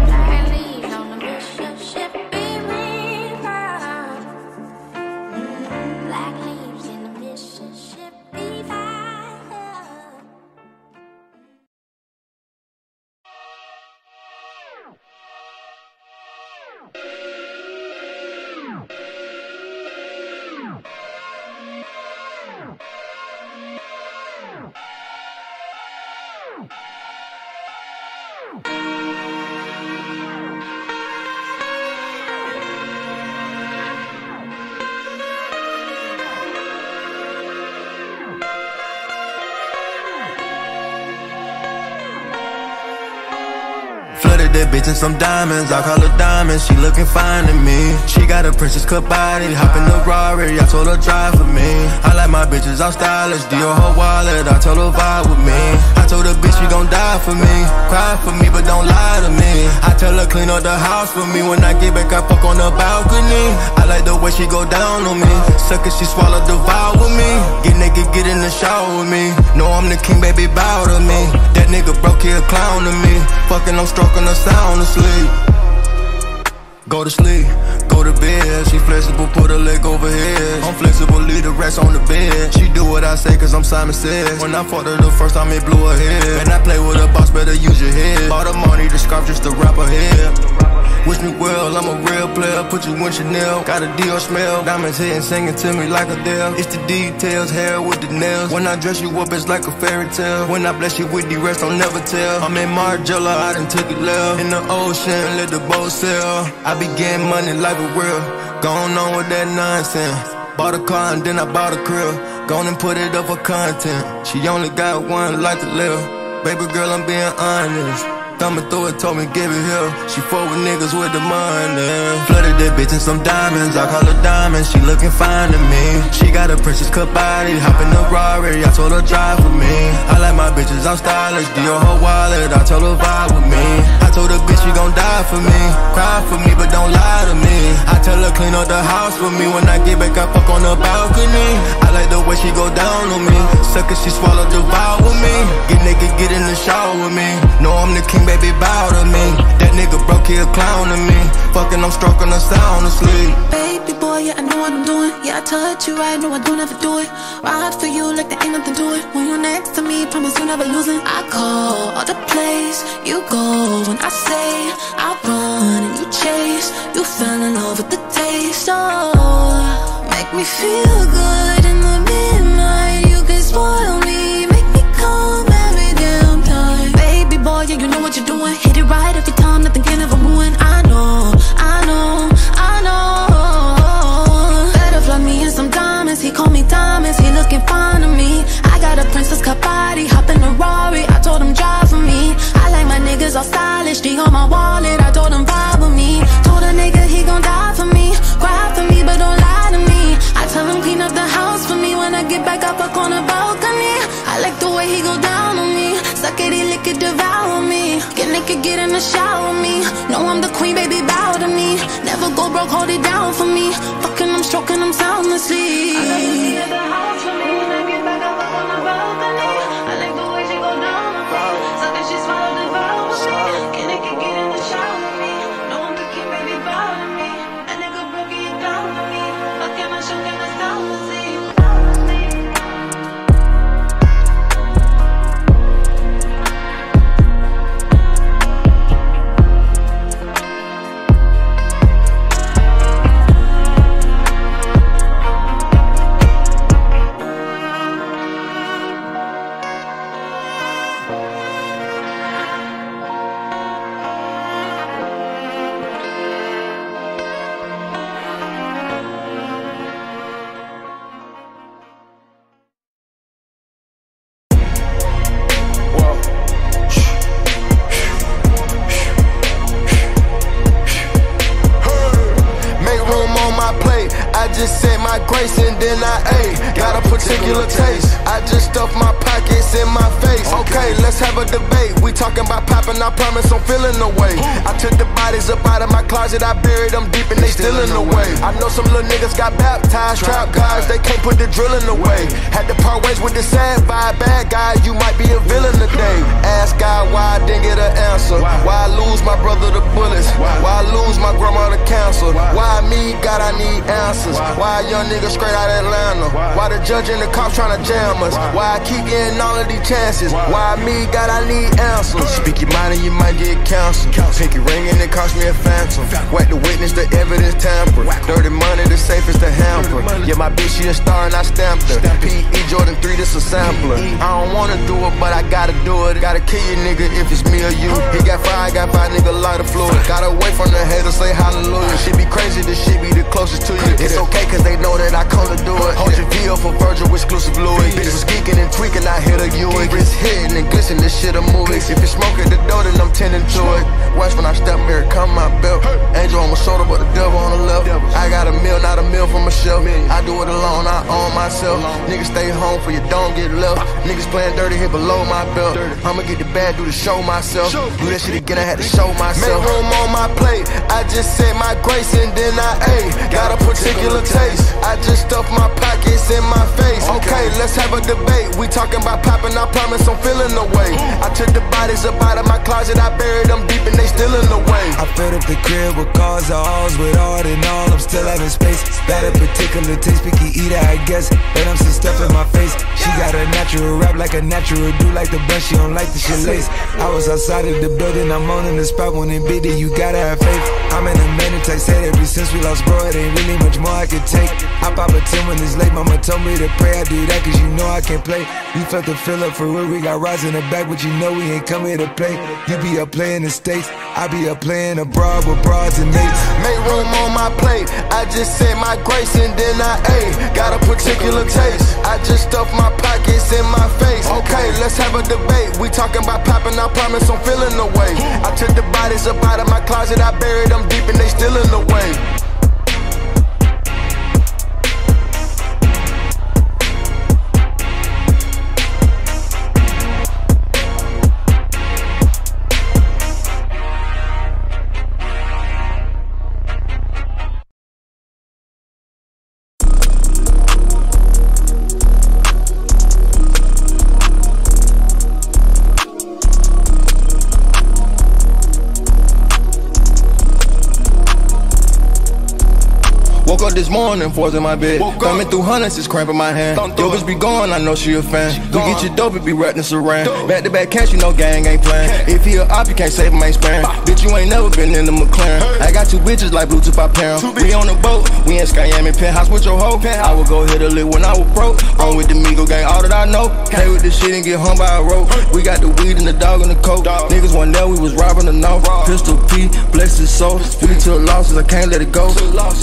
Flooded that bitch in some diamonds, I call her diamonds, she looking fine to me. She got a princess cut body, hop in the Rari, I told her drive for me. I like my bitches all stylish, Dior her wallet, I told her vibe with me. I told her bitch she gon' die for me, cry for me but don't lie to me. I tell her clean up the house for me, when I get back I fuck on the balcony. I like the way she go down on me, suck it, she swallow devour with me. Get naked, get in the shower with me, know I'm the king, baby bow to me. That nigga broke, he a clown to me, fucking I'm stroking her sound asleep. Go to sleep, go to bed. She flexible, put her leg over here. I'm flexible, leave the rest on the bed. She do what I say cause I'm Simon Says. When I fought her the first time it blew her head. And I play with a boss, better use your head. Bought her money, the scarf just to wrap her head. Wish me well, I'm a real player. Put you in Chanel, got a Dior smell. Diamonds hitting, singing to me like Adele. It's the details, hair with the nails. When I dress you up, it's like a fairy tale. When I bless you with the rest, I'll never tell. I'm in Margiela, I done took it left. In the ocean, let the boat sail. I be getting money like a real. Going on with that nonsense. Bought a car and then I bought a crib. Gone and put it up for content. She only got one life to live. Baby girl, I'm being honest. thumbing through it, told me give it here. She fuck with niggas with the money. Flooded that bitch in some diamonds, I call her diamonds, she looking fine to me. She got a princess cut body, hop in the Rari, I told her drive with me. I like my bitches, I'm stylish, Dior her wallet, I told her vibe with me. I told her bitch she gon' die for me, cry for me, but don't lie to me. I tell her clean up the house for me, when I get back I fuck on the balcony. I like the way she go down on me, sucker she swallow devour me. Get naked, get in the shower with me, know I'm the king, baby bow to me. That nigga broke, he a clown to me, fucking I'm stroking her sound asleep.
Baby boy, yeah I know what I'm doing, yeah I touch you right, no I don't ever do it. Ride for you like there ain't nothing to it. When you're next to me, promise you never losing. I call all the place you go when I say I run and you chase. You fell in love with the taste, oh, make me feel good in the midnight. You can spoil me, make me come every damn time. Baby boy, yeah you know what you're doing, hit it right every time, nothing can ever ruin. I know, I know, I know. Better fly me in some diamonds, he call me diamonds, he looking fine to me. I got a princess cut body, hop in a Rari, I told him drive for me. I like my niggas all stylish, D on my wallet, I told him vibe with me. Told a nigga he gon' die for me, cry for me, but don't lie to me. I tell him clean up the house for me, when I get back up, fuck on the balcony. I like the way he go down on me, suck it, he lick it, devour me. Get naked, get in the shower with me, know I'm the queen, baby bow to me. Never go broke, hold it down for me, fucking I'm stroking, I'm sound asleep. I like to clean up the house for me, when I get back up, fuck on the balcony. I like the way she go down on me, suck it, she swallow, devour me. Get naked, get in the shower with me, know I'm the king, baby bow to me. That nigga broke it down to me, fucking I'm stroking, I'm sound asleep.
And then I ate, got a particular taste. I just stuffed my pockets in my face. Okay, let's have a debate. We talking about popping, I promise I'm feeling the way. I took the bodies up out of my closet, I buried them deep and they still in the way. I know some little niggas got baptized, trap guys, they can't put the drilling away. Had to part ways with the sad vibe, bad guy, you might be a villain today. Ask God why I didn't get an answer. Why I lose my brother to bullets? Why I lose my grandma to cancer? Why me, God, I need answers. Why a young nigga straight out of Atlanta? Why the judge and the cops tryna jam us? Why I keep getting all of these chances? Why me, God, I need answers. Speak your mind and you might get counseled. Pinky ring and it cost me a phantom. Whack the witness, the evidence tamper. Dirty money, the safest to hamper. Yeah, my bitch, she a star and I stamped her. P E Jordan three, this a sampler. I don't wanna do it, but I gotta do it. Gotta kill you, nigga, if it's me or you. He got five, got five, nigga, lighter fluid. Got away from the haters, say hallelujah. Shit be crazy, this shit be the closest to you. It's okay, cause they know that I come to do it. Hold your V O for Virgil, exclusive Louis. Bitches geeking and tweaking, I hit a Ewing. Wrist hitting and glisten, this shit a movie. If it's smoking the dough, then I'm tending to it. Watch when I step here, come my belt. Angel on my shoulder, but the devil on the left. I got a meal, not a meal from a shelf. I do it alone, I own myself. Niggas stay home for you, don't get left. Niggas playing dirty here below my belt. I'ma get the bad, do the show myself. Do that shit again, I had to show myself. Make room on my plate, I just said my grace and then I ate. Got a particular taste. I just stuffed my pockets in my face. Okay, let's have a debate. We talking about popping, I promise I'm feeling the way. I took the bodies up out of my closet, I buried them deep and they still in the way.
I filled up the crib with cars, the halls with art and all. I'm still having space. Got a particular taste, picky eater, I guess. But I'm some stuff in my face. She got a natural rap like a natural do like the blunt, she don't like the shit lace. I was outside of the building, I'm on in the spot when it big, you gotta have faith. I'm in a minute, I said ever since we lost bro, it ain't really much more I could take. I pop a ten when it's late, mama told me to pray. I do that cause you know I can't play. You felt the fill up for real, we got rides in the back, but you know we ain't come here to play. You be up playing the States, I be up playing abroad with broads and mates.
Make room on my plate, I just said my grace and then I ate. Got a particular taste, I just stuffed my pockets in my face. Okay, let's have a debate. We talking about popping, I promise I'm feeling the way. I took the bodies up out of my closet, I buried them deep and they still in the way.
Woke up this morning, fours in my bed. Coming through hundreds, it's cramping my hand. Yo, bitch be gone, I know she a fan. You get your dope, it be wrapped in saran. Back to back cash, you know gang ain't playing. If he a op, you can't save him, ain't sparing. Bitch, you ain't never been in the McLaren. I got two bitches like Bluetooth, I pair 'em. We on the boat, we in Skyami penthouse with your hoe. I would go hit a lick when I was broke. On with the Migo gang, all that I know. Play with this shit and get hung by a rope. We got the weed and the dog and the coke. Niggas wasn't there, we was robbing the north. Pistol P, bless his soul. Fifty to the losses, I can't let it go.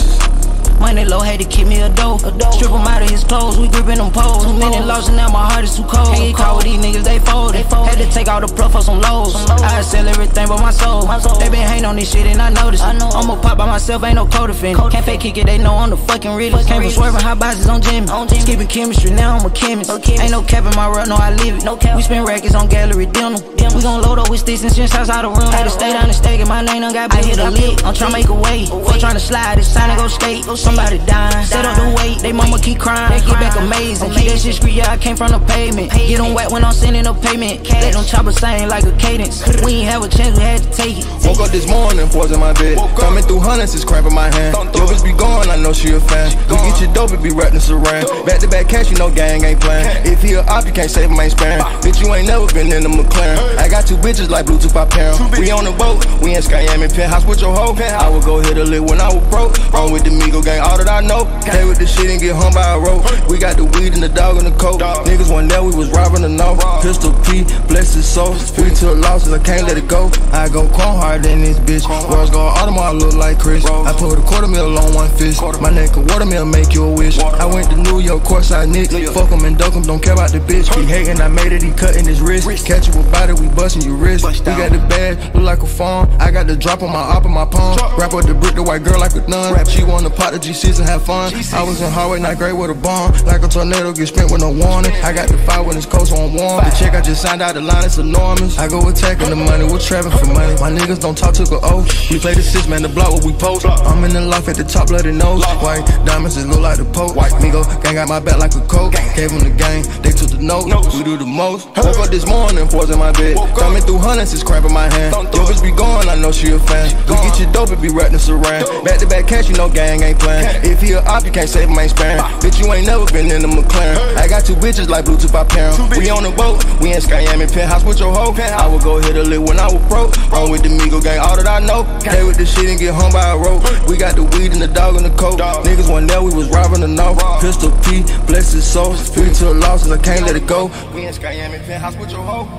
Money low, had to keep me a dope. Strip him out of his clothes, we gripping them poles. Too many lost and now my heart is too cold. Can't get caught with these niggas, they folded. Had to take all the pluff for some lows. I sell everything but my soul. They been hating on this shit and I noticed. I'ma pop by myself, ain't no co-defendant. Can't fake kick it, they know I'm the fucking realest. Came from swerving hot boxes on Jimmy. Skipping chemistry, now I'm a chemist. Ain't no cap in my rut, no I live it. We spend records on gallery dinner. We gon' load up with sticks and shit outside the room. Had to stay down and stay, get my name done got. I hit a lick, I'm tryna make a way. Fuck tryna slide, it's time to go skate. Somebody dying, set up the weight, they mama keep crying. They get back amazing, keep that shit street, yeah, I came from the pavement. Get on wet when I'm sending a payment. Let them choppers sing like a cadence. We ain't have a chance, we had to take it.
Woke up this morning, fours in my bed. Coming through hundreds, it's cramping my hand. Yo, bitch be gone, I know she a fan. You get your dope, it be wrapped in saran. Back to back cash, you know gang ain't playing. If he a op, you can't save him, ain't sparing. Bitch, you ain't never been in the McLaren. I got two bitches like Bluetooth, I pair 'em. We on the boat, we in Skyami penthouse with your hoe. I would go hit a lick when I was broke. On with the Migo gang, all that I know. Play with the shit and get hung by a rope. We got the weed and the dog and the coke. Niggas wasn't there, we was robbing the north. Pistol P, bless his soul. Fifty to the losses, I can't let it go. I go chrome hard in this bitch. World's going Audemars, I look like Chris. I put a quarter mil on one fist. My neck a watermill make you a wish. I went to New York, courtside Knicks. Fuck him and duck him, don't care about the bitch. He hating, I made it, he cutting his wrist. Catch you with body, we busting your wrist. We got the bag, look like a farm. I got the drop on my op and my palm. Wrap up the brick, the white girl like a nun. She wanna pop the G six and have fun. I was in hallway, not great with a bomb. Like a tornado, get spent with no warning. I got the fire when it's cold, so I'm warm. The check I just signed out, the line is enormous. I go attacking the money, we're trapping for money. My niggas don't talk to the O. We play the six, man, the block what we post. I'm in the loft at the top, bloody nose. White diamonds, it look like the Pope. White Migo, gang got my back like a coat. Gave them the game, they took the note. We do the most. Woke up this morning, fours in my bed. Coming through hundreds, it's cramping my hand. Yo, bitch be gone, I know she a fan. You get your dope, it be wrapped in saran. Back to back cash, you know gang ain't playing. If he a op, you can't save him, ain't sparing. Bitch, you ain't never been in the McLaren. I got two bitches like Bluetooth, I pair 'em. We on the boat, we in Skyami penthouse with your hoe. I would go hit a lick when I was broke. On with the Migo gang, all that I know. Play with the shit and get hung by a rope. We got the weed and the dog and the coke. Niggas wasn't there, we was robbing the north. Pistol P, bless his soul. Fifty to the losses, I can't let it go. We in Skyami penthouse with your hoe.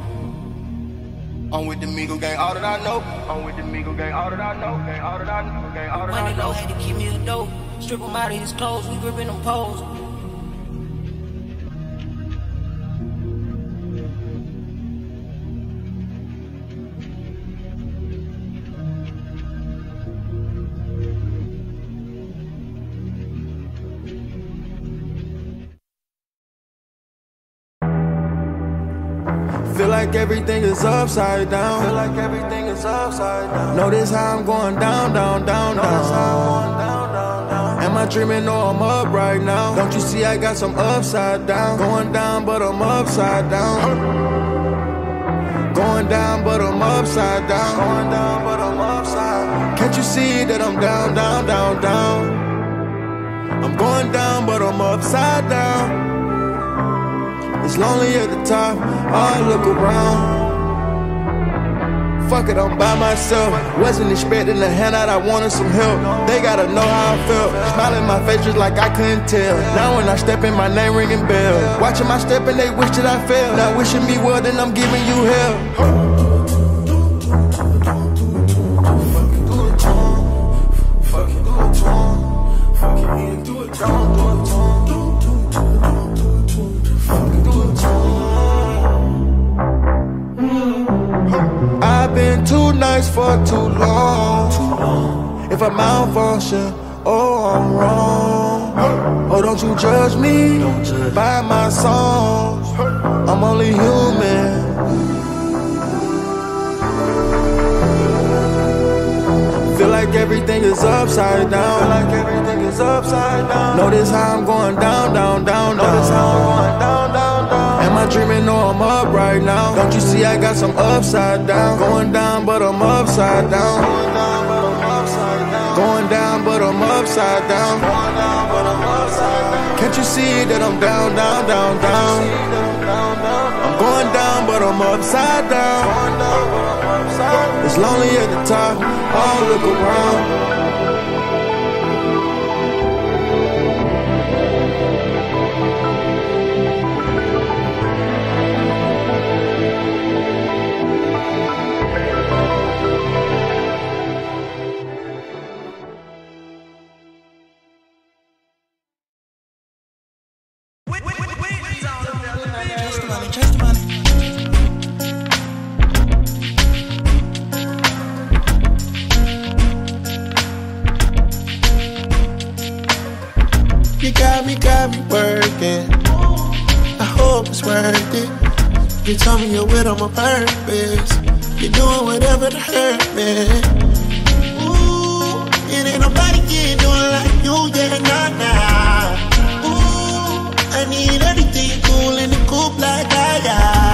On with the Migo gang, all that I know. On with the Migo gang, all that I know. Gang, all that I know. Gang, all that I know.
Money low, had to keep me a dope. Strip him out of his clothes, we gripping them poles.
Feel like everything is upside down. Feel like everything is upside down. Notice how I'm going down, down, down, down. Going down, down, down. Am I dreaming? No, I'm up right now. Don't you see I got some upside down? Going down, but I'm upside down. Going down, but I'm upside down. Going down, but I'm upside. Can't you see that I'm down, down, down, down? I'm going down, but I'm upside down. It's lonely at the top, I look around. Fuck it, I'm by myself. Wasn't expecting a handout, I wanted some help. They gotta know how I felt. Smiling my face just like I couldn't tell. Now when I step in, my name ringing bell. Watching my step and they wish that I failed. Now wishing me well, then I'm giving you hell. Fucking do it to him. Fucking do it to him. I I've been too nice for too long. If I malfunction, oh, I'm wrong. Oh, don't you judge me by my songs. I'm only human. Feel like everything is upside down. Feel like everything is upside down. Notice how I'm going down, down, down. Notice how I'm going down, down, down. Am I dreaming? No, I'm up right now. Don't you see I got some upside down? Going down, but I'm upside down. Going down, but I'm upside down. Going down, but I'm upside down. Going down, but I'm upside down. Can't you see that I'm down, down, down, down? I'm going down, but I'm upside down. It's lonely at the top. Oh, look around.
You told me you're with on my purpose. You're doing whatever to hurt me. Ooh, it ain't nobody can do it like you, yeah, nah, nah. Ooh, I need everything cool in the coupe like I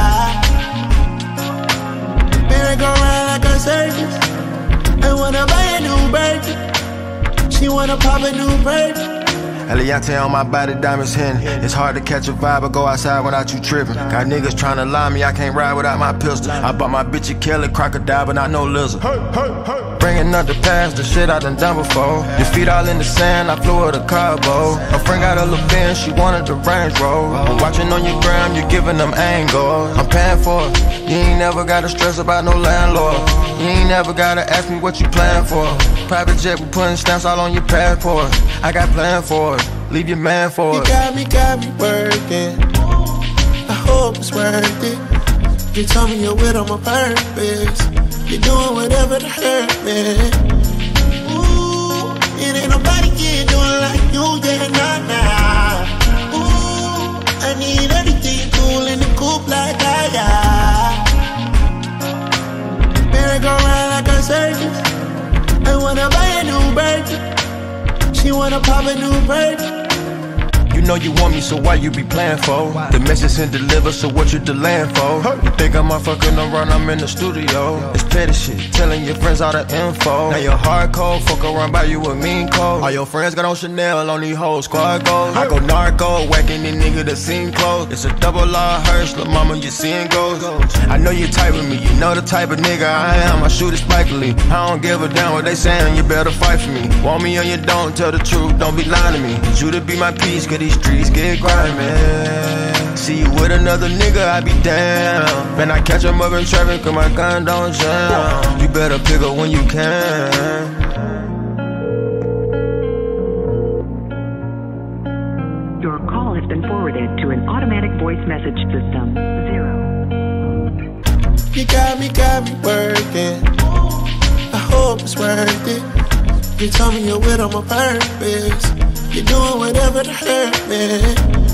got. Merry-go-round like a circus. I wanna buy a new bird. She wanna pop a new bird.
Eliante on my body, diamonds hidden. It's hard to catch a vibe or go outside without you tripping. Got niggas tryna lie me, I can't ride without my pistol. I bought my bitch a Kelly crocodile, but not no lizard. Hey, hey, hey. Bringing up the past, the shit I done done before. Your feet all in the sand, I flew her to Cabo. Her friend got a little Benz, she wanted the Range Rover. I'm watching on your gram, you giving them angles. I'm paying for it. You ain't never gotta stress about no landlord. You ain't never gotta ask me what you plan for. Private jet, we putting stamps all on your passport. I got plans for it, leave your man for
it.
You
got me, got me working. I hope it's worth it. You told me you're with on my purpose. You're doing whatever to hurt me. Ooh, it ain't nobody can do it like you, yeah, nah, nah. Ooh, I need everything cool in the coupe like I got. Merry-go-round like a circus. I wanna buy a new bird. She wanna pop a new bird.
You know you want me, so why you be playing for? The message ain't delivered, so what you delaying for? You think I'm motherfucking around, I'm in the studio. It's petty shit, telling your friends all the info. Now you're hardcore, fuck around by you a mean code. All your friends got on Chanel, on these whole squad goals. I go narco, whacking these niggas that seem close. It's a double R hearse, lil' mama, you seeing ghosts. I know you type with me, you know the type of nigga I am. I shoot it spikily, I don't give a damn what they saying, you better fight for me. Want me or you don't, tell the truth, don't be lying to me. Need you to be my peace, cause these streets get grimy. See you with another nigga, I be down. Man, I catch him up in traffic, cause my gun don't jam. You better pick up when you can.
Your call has been forwarded to an automatic voice message system. Zero.
You got me, got me working. I hope it's worth it. You told me you're with on my purpose. You're doing whatever to hurt me.